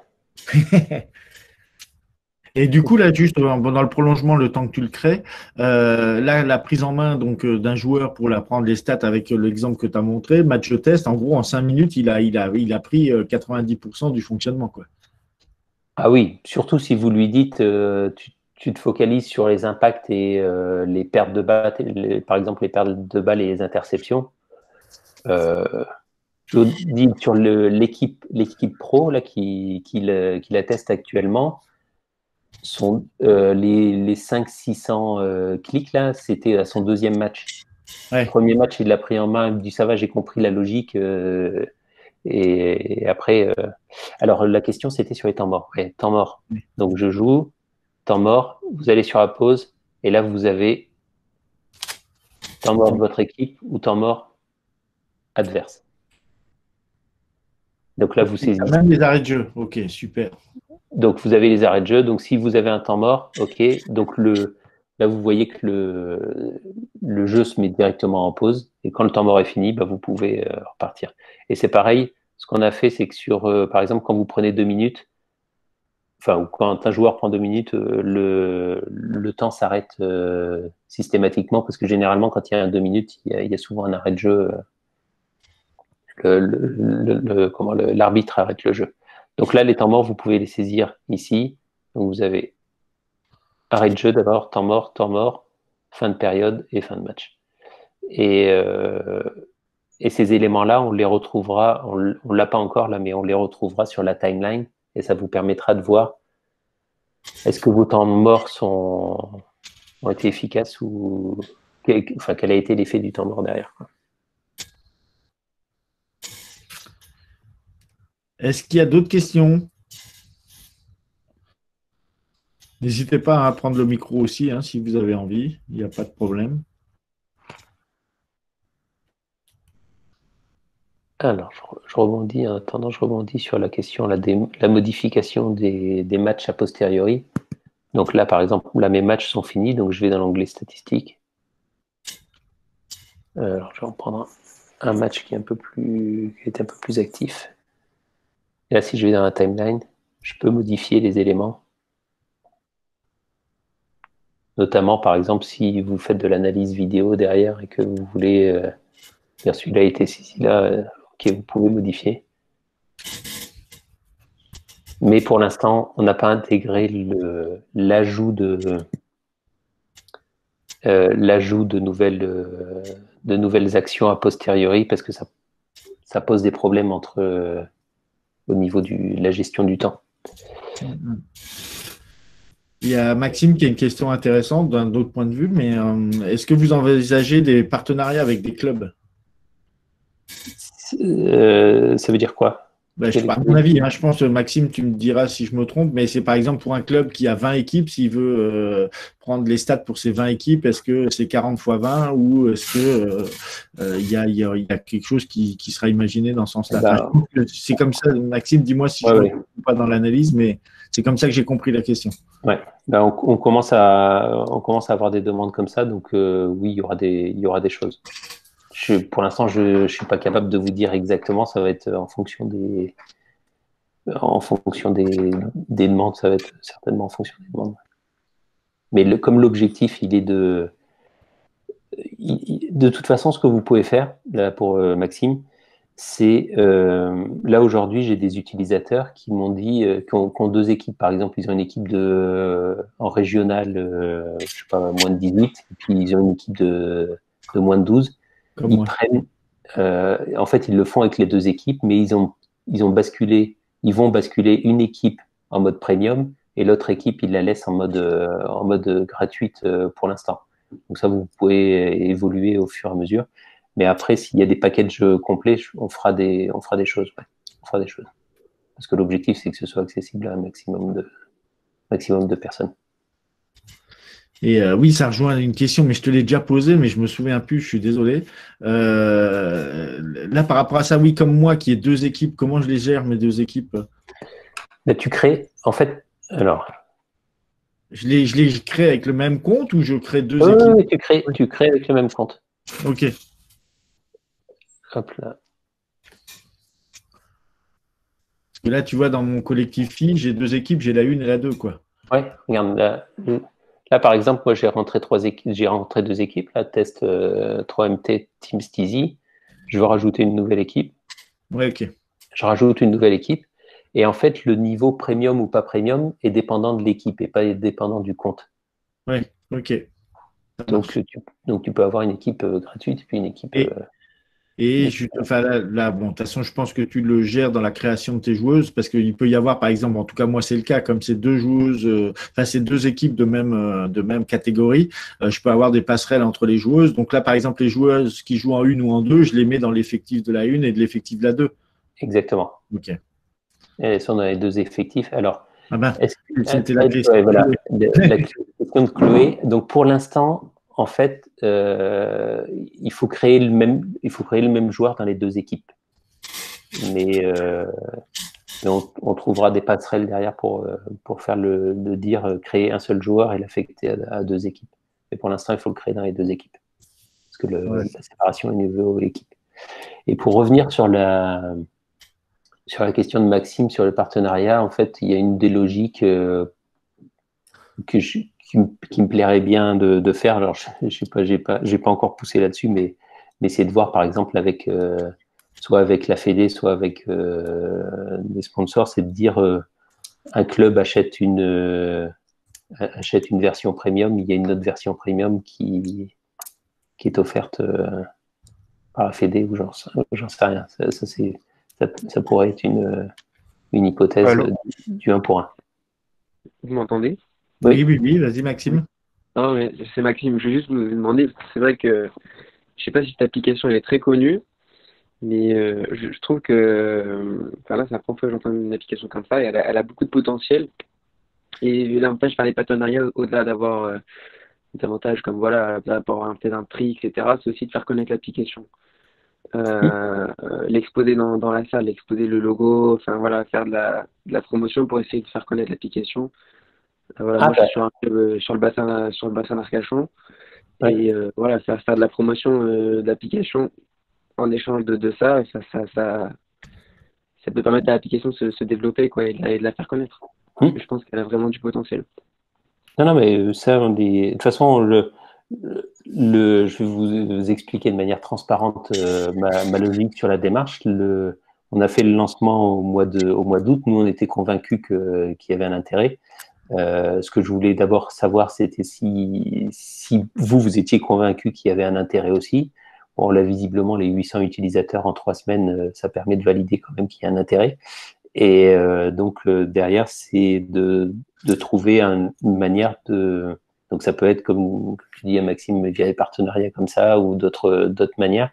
Et du coup, là, juste dans le prolongement, le temps que tu le crées, là, la prise en main donc d'un joueur pour la prendre les stats avec l'exemple que tu as montré, match test, en gros, en 5 minutes, il a pris 90% du fonctionnement, quoi. Ah oui, surtout si vous lui dites, tu te focalises sur les impacts et les pertes de balles, par exemple les pertes de balles et les interceptions. Je vous dis sur l'équipe pro là, qui la teste actuellement, sont, les 500-600 clics là, c'était à son deuxième match. Ouais. Premier match, il l'a pris en main, il me dit ça va, j'ai compris la logique. Et après, alors la question c'était sur les temps morts. Ouais, temps morts. Donc je joue, temps mort, vous allez sur la pause, et là vous avez temps mort de votre équipe ou temps mort adverse. Donc là vous saisissez. Même les arrêts de jeu. Ok, super. Donc vous avez les arrêts de jeu. Donc si vous avez un temps mort, ok. Donc là vous voyez que le jeu se met directement en pause, et quand le temps mort est fini, bah, vous pouvez repartir. Et c'est pareil. Ce qu'on a fait, c'est que par exemple, quand vous prenez 2 minutes, enfin, ou quand un joueur prend 2 minutes, le temps s'arrête systématiquement, parce que généralement, quand il y a 2 minutes, il y a souvent un arrêt de jeu. L'arbitre arrête le jeu. Donc là, les temps morts, vous pouvez les saisir ici. Donc vous avez arrêt de jeu d'abord, temps mort, fin de période et fin de match. Et ces éléments-là, on les retrouvera, on l'a pas encore là, mais on les retrouvera sur la timeline, et ça vous permettra de voir est-ce que vos temps morts ont été efficaces, ou quel a été l'effet du temps mort derrière. Est-ce qu'il y a d'autres questions? N'hésitez pas à prendre le micro aussi, hein, si vous avez envie. Il n'y a pas de problème. Alors, je rebondis, en attendant, je rebondis sur la question là, la modification des matchs a posteriori. Donc là, par exemple, là, mes matchs sont finis, donc je vais dans l'onglet statistiques. Alors, je vais en prendre un match qui est un peu plus actif. Et là, si je vais dans la timeline, je peux modifier les éléments. Notamment, par exemple, si vous faites de l'analyse vidéo derrière et que vous voulez dire celui-là a été ici, là, ok, vous pouvez modifier. Mais pour l'instant, on n'a pas intégré l'ajout de nouvelles actions a posteriori, parce que ça pose des problèmes au niveau de la gestion du temps. Il y a Maxime qui a une question intéressante d'un autre point de vue, mais est-ce que vous envisagez des partenariats avec des clubs? Ça veut dire quoi? Ben, à mon avis, hein, je pense, Maxime, tu me diras si je me trompe, mais c'est par exemple pour un club qui a 20 équipes, s'il veut prendre les stats pour ces 20 équipes, est-ce que c'est 40 fois 20, ou est-ce que il y a quelque chose qui sera imaginé dans ce sens-là? Enfin, c'est comme ça, Maxime, dis-moi si je ne me trompe pas dans l'analyse, mais c'est comme ça que j'ai compris la question. Ouais. Ben, on commence à avoir des demandes comme ça, donc oui, il y aura des choses. Pour l'instant, je suis pas capable de vous dire exactement. Ça va être en fonction des demandes. Ça va être certainement en fonction des demandes. Mais comme l'objectif, il est de toute façon, ce que vous pouvez faire là pour Maxime, c'est là aujourd'hui, j'ai des utilisateurs qui m'ont dit qui ont 2 équipes. Par exemple, ils ont une équipe en régional, je sais pas, moins de 18, et puis ils ont une équipe de moins de 12. Ils prennent, en fait, ils le font avec les 2 équipes, mais ils vont basculer une équipe en mode premium, et l'autre équipe, ils la laissent en mode gratuite pour l'instant. Donc ça, vous pouvez évoluer au fur et à mesure. Mais après, s'il y a des packages complets, on fera des choses. Ouais. On fera des choses. Parce que l'objectif, c'est que ce soit accessible à un maximum de personnes. Et oui, ça rejoint une question, mais je te l'ai déjà posée, mais je me souviens plus, je suis désolé. Là, par rapport à ça, oui, comme moi, qui ai 2 équipes, comment je les gère, mes 2 équipes? Là, tu crées, en fait, alors. Je les crée avec le même compte, ou je crée 2 équipes? Oui, tu crées avec le même compte. Ok. Hop là. que là, tu vois, dans mon collectif filles, j'ai 2 équipes, j'ai la 1 et la 2, quoi. Ouais, regarde, là, par exemple, moi j'ai rentré 3 équipes, j'ai rentré 2 équipes, là, test 3MT Team Steezy. Je veux rajouter une nouvelle équipe. Ouais, ok. Je rajoute une nouvelle équipe. Et en fait, le niveau premium ou pas premium est dépendant de l'équipe et pas dépendant du compte. Ouais, ok. Ça Donc, marche. tu peux avoir une équipe gratuite et puis une équipe. Et enfin, là, bon, de toute façon, je pense que tu le gères dans la création de tes joueuses parce qu'il peut y avoir, par exemple, en tout cas, moi, c'est le cas, comme c'est 2 joueuses, enfin, c'est 2 équipes de même catégorie, je peux avoir des passerelles entre les joueuses. Donc là, par exemple, les joueuses qui jouent en 1 ou en 2, je les mets dans l'effectif de la 1 et de l'effectif de la 2. Exactement. Ok. Et elles sont dans les 2 effectifs. Alors, Ah ben, est-ce c'était la question. ouais, voilà, la question de Chloé. Donc, pour l'instant, en fait, il faut créer le même joueur dans les 2 équipes. Mais on trouvera des passerelles derrière pour faire le dire créer un seul joueur et l'affecter à 2 équipes. Mais pour l'instant, il faut le créer dans les 2 équipes. Parce que Ouais. la séparation est niveau équipe. Et pour revenir sur la question de Maxime sur le partenariat, en fait, il y a une des logiques qui me plairait bien de faire. Alors, je sais pas, j'ai pas encore poussé là-dessus, mais c'est de voir, par exemple, avec soit avec la Fédé, soit avec des sponsors, c'est de dire un club achète une version premium, il y a une autre version premium qui est offerte par la Fédé ou j'en sais rien. Ça pourrait être une hypothèse Allô, du 1 pour 1. vous m'entendez? Oui, Oui. oui, oui, vas-y, Oui. Maxime. Non, mais c'est Maxime. Je vais juste vous demander, parce que c'est vrai que je sais pas si cette application elle est très connue, mais je trouve que, enfin là, c'est la première fois que j'entends une application comme ça, et elle a beaucoup de potentiel. Et l'avantage de faire des partenariats, au-delà d'avoir des avantages comme voilà, d'avoir peut-être un prix, etc., c'est aussi de faire connaître l'application. L'exposer dans la salle, exposer le logo, enfin voilà, faire de la promotion pour essayer de faire connaître l'application. Voilà, Ah, moi je suis sur un club sur le bassin d'Arcachon ouais. et voilà, faire de la promotion d'application en échange de ça, ça peut permettre à l'application de se développer quoi, et de la faire connaître. Parce que Hmm. je pense qu'elle a vraiment du potentiel. Non, non, mais ça, de toute façon, je vais vous expliquer de manière transparente ma logique sur la démarche. On a fait le lancement au mois d'août. Nous, on était convaincus qu'il y avait un intérêt. Ce que je voulais d'abord savoir, c'était si vous étiez convaincu qu'il y avait un intérêt aussi. Bon, là, visiblement, les 800 utilisateurs en 3 semaines, ça permet de valider quand même qu'il y a un intérêt. Et donc, derrière, c'est de trouver une manière de... Donc, ça peut être, comme tu dis à Maxime, via des partenariats comme ça ou d'autres manières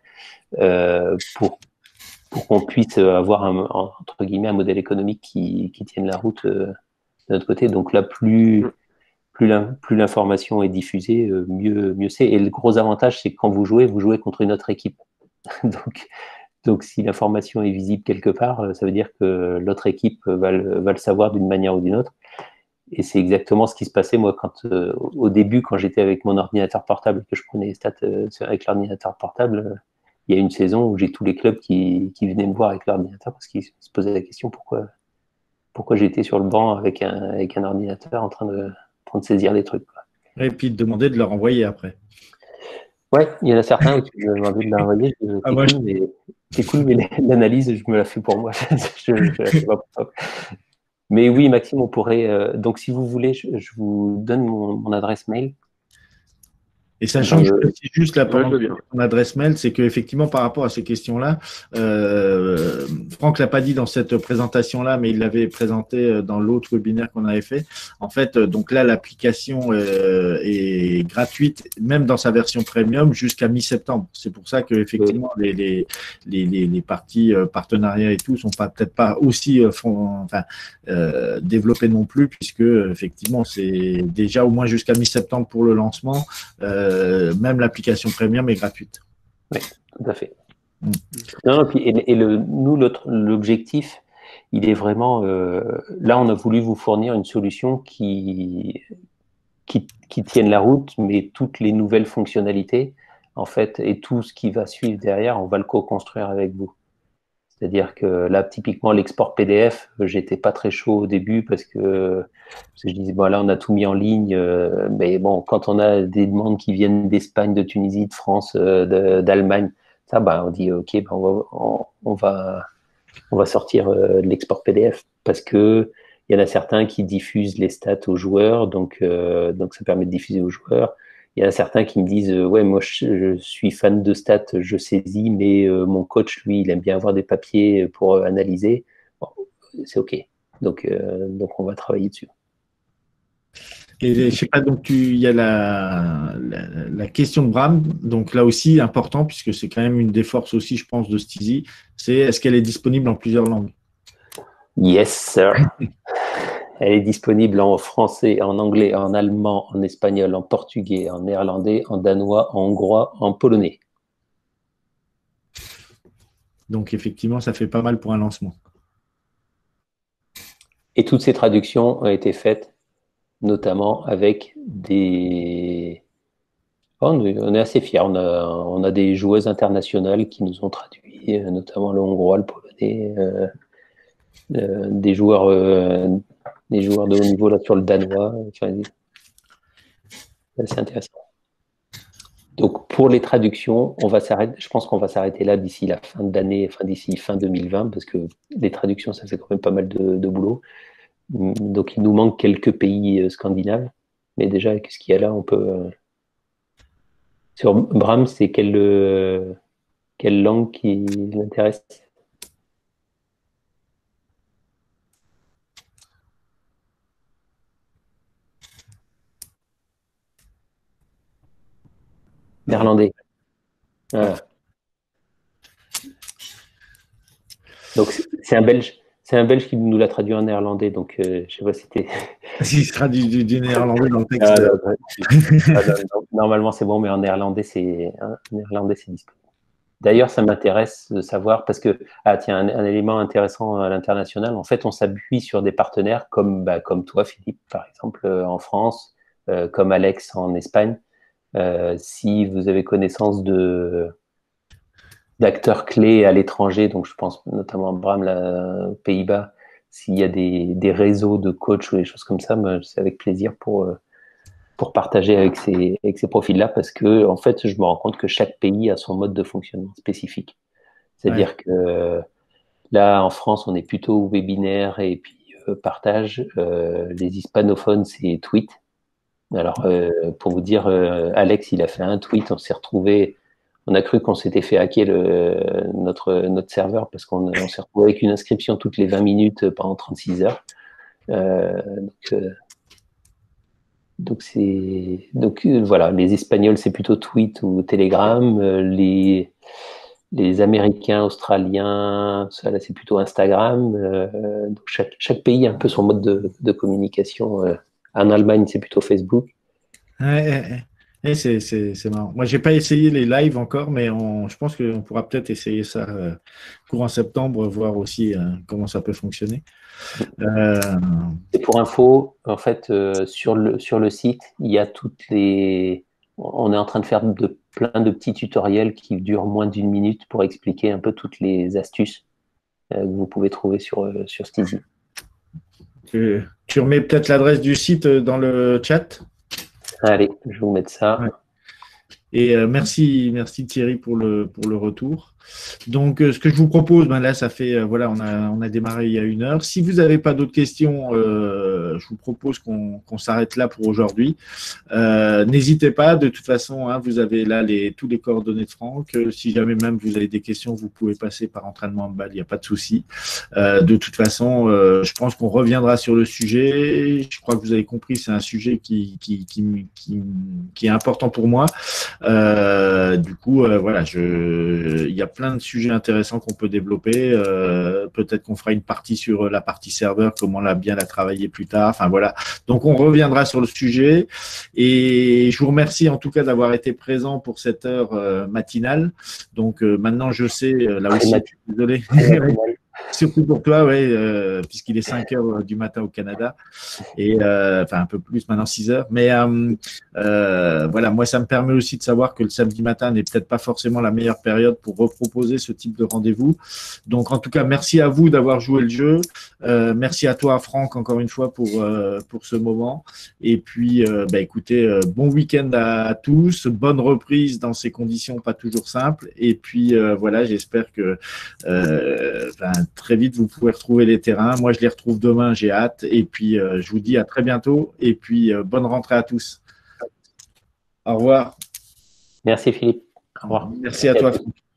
pour qu'on puisse avoir, entre guillemets, un modèle économique qui tienne la route de notre côté. Donc là, Mm. plus l'information est diffusée, mieux c'est. Et le gros avantage, c'est que quand vous jouez contre une autre équipe. Donc, si l'information est visible quelque part, ça veut dire que l'autre équipe va le savoir d'une manière ou d'une autre. Et c'est exactement ce qui se passait, moi, au début, quand j'étais avec mon ordinateur portable, que je prenais les stats avec l'ordinateur portable, il y a une saison où j'ai tous les clubs qui venaient me voir avec l'ordinateur parce qu'ils se posaient la question pourquoi j'étais sur le banc avec un ordinateur en train de saisir des trucs, quoi. Et puis de demander de leur envoyer après. Ouais, il y en a certains où tu me demandais de l'envoyer, Ah, moi, t'es cool, mais l'analyse, je me la fais pour moi. Je la fais pas pour toi. Mais oui, Maxime, on pourrait. Donc, si vous voulez, je vous donne mon adresse mail. Et sachant que je précise juste là Ouais, je pendant veux que bien. ton adresse mail, c'est qu'effectivement par rapport à ces questions-là, Franck l'a pas dit dans cette présentation-là, mais il l'avait présenté dans l'autre webinaire qu'on avait fait. En fait, donc là, l'application est gratuite, même dans sa version premium, jusqu'à mi-septembre. C'est pour ça que effectivement les parties partenariats et tout sont pas peut-être pas aussi développées non plus, puisque effectivement c'est déjà au moins jusqu'à mi-septembre pour le lancement. Même l'application premium est gratuite. Oui, tout à fait. Mm. Non, puis, nous, l'objectif, il est vraiment. Là, on a voulu vous fournir une solution qui tienne la route, mais toutes les nouvelles fonctionnalités, en fait, et tout ce qui va suivre derrière, on va le co-construire avec vous. C'est-à-dire que là, typiquement, l'export PDF, j'étais pas très chaud au début parce que je disais, bon, là, on a tout mis en ligne. Mais bon, quand on a des demandes qui viennent d'Espagne, de Tunisie, de France, d'Allemagne, ça, bah, on dit, OK, bah, on va sortir l'export PDF parce que il y en a certains qui diffusent les stats aux joueurs, donc ça permet de diffuser aux joueurs. Il y en a certains qui me disent ouais, moi je suis fan de stats, je saisis, mais mon coach lui il aime bien avoir des papiers pour analyser. Bon, c'est OK, donc on va travailler dessus. Et je sais pas, donc il y a la question de Bram, donc là aussi important puisque c'est quand même une des forces aussi, je pense, de Steezy, c'est est-ce qu'elle est disponible en plusieurs langues? Yes, sir. Elle est disponible en français, en anglais, en allemand, en espagnol, en portugais, en néerlandais, en danois, en hongrois, en polonais. Donc effectivement, ça fait pas mal pour un lancement. Et toutes ces traductions ont été faites notamment avec des... On est assez fiers. On a des joueuses internationales qui nous ont traduit, notamment le hongrois, le polonais, des joueurs de haut niveau là, sur le danois. Enfin, c'est intéressant. Donc, pour les traductions, je pense qu'on va s'arrêter là d'ici la fin d'année, d'ici fin 2020, parce que les traductions, ça fait quand même pas mal de boulot. Donc, il nous manque quelques pays scandinaves. Mais déjà, avec ce qu'il y a là, on peut... Sur Bram, c'est quelle langue qui l'intéresse? Néerlandais. Voilà. Donc, c'est un Belge. C'est un Belge qui nous l'a traduit en néerlandais, donc je ne sais pas si c'était. Il sera du néerlandais dans le texte. Normalement, c'est bon, mais en néerlandais, c'est disponible. D'ailleurs, ça m'intéresse de savoir, parce que, tiens, un élément intéressant à l'international, en fait, on s'appuie sur des partenaires comme toi, Philippe, par exemple, en France, comme Alex en Espagne. Si vous avez connaissance d'acteurs clés à l'étranger, donc je pense notamment à Bram, aux Pays-Bas, s'il y a des réseaux de coachs ou des choses comme ça, c'est avec plaisir pour partager avec ces profils-là, parce que en fait, je me rends compte que chaque pays a son mode de fonctionnement spécifique. C'est-à-dire que là, en France, on est plutôt webinaire et puis partage. Les hispanophones, c'est tweet. Alors, pour vous dire, Alex, il a fait un tweet, on s'est retrouvé, on a cru qu'on s'était fait hacker notre serveur parce qu'on s'est retrouvé avec une inscription toutes les 20 minutes pendant 36 heures. Donc voilà, les Espagnols, c'est plutôt tweet ou Telegram. Les Américains, Australiens, ça, là, c'est plutôt Instagram. Donc chaque pays a un peu son mode de communication. En Allemagne, c'est plutôt Facebook. C'est marrant. Moi, j'ai pas essayé les lives encore, mais je pense qu'on pourra peut-être essayer ça courant septembre, voir aussi comment ça peut fonctionner. Et pour info, en fait, sur le site, il y a toutes les. On est en train de faire plein de petits tutoriels qui durent moins d'1 minute pour expliquer un peu toutes les astuces que vous pouvez trouver sur Steezy. Tu remets peut-être l'adresse du site dans le chat? Allez, je vais vous mettre ça. Ouais. Et merci Thierry pour le retour. Donc, ce que je vous propose, là, ça fait, voilà, on a démarré il y a 1 heure. Si vous n'avez pas d'autres questions, je vous propose qu'on s'arrête là pour aujourd'hui. N'hésitez pas, de toute façon, vous avez là tous les coordonnées de Franck. Si jamais même vous avez des questions, vous pouvez passer par entraînement de balle, il n'y a pas de souci. De toute façon, je pense qu'on reviendra sur le sujet. Je crois que vous avez compris, c'est un sujet qui est important pour moi. Du coup, voilà, il y a plein de sujets intéressants qu'on peut développer. Peut-être qu'on fera une partie sur la partie serveur, comment bien la travailler plus tard. Enfin voilà. Donc on reviendra sur le sujet. Et je vous remercie en tout cas d'avoir été présent pour cette heure matinale. Donc maintenant je sais, là aussi, désolé. Surtout pour toi, oui, puisqu'il est 5 heures du matin au Canada, et enfin un peu plus maintenant, 6 heures. Mais voilà, moi, ça me permet aussi de savoir que le samedi matin n'est peut-être pas forcément la meilleure période pour reproposer ce type de rendez-vous. Donc, en tout cas, merci à vous d'avoir joué le jeu. Merci à toi, Franck, encore une fois, pour ce moment. Et puis, écoutez, bon week-end à tous, bonne reprise dans ces conditions pas toujours simples. Et puis, voilà, j'espère que très vite, vous pouvez retrouver les terrains. Moi, je les retrouve demain, j'ai hâte. Et puis, je vous dis à très bientôt. Et puis, bonne rentrée à tous. Au revoir. Merci Philippe. Au revoir. Merci à toi, Franck.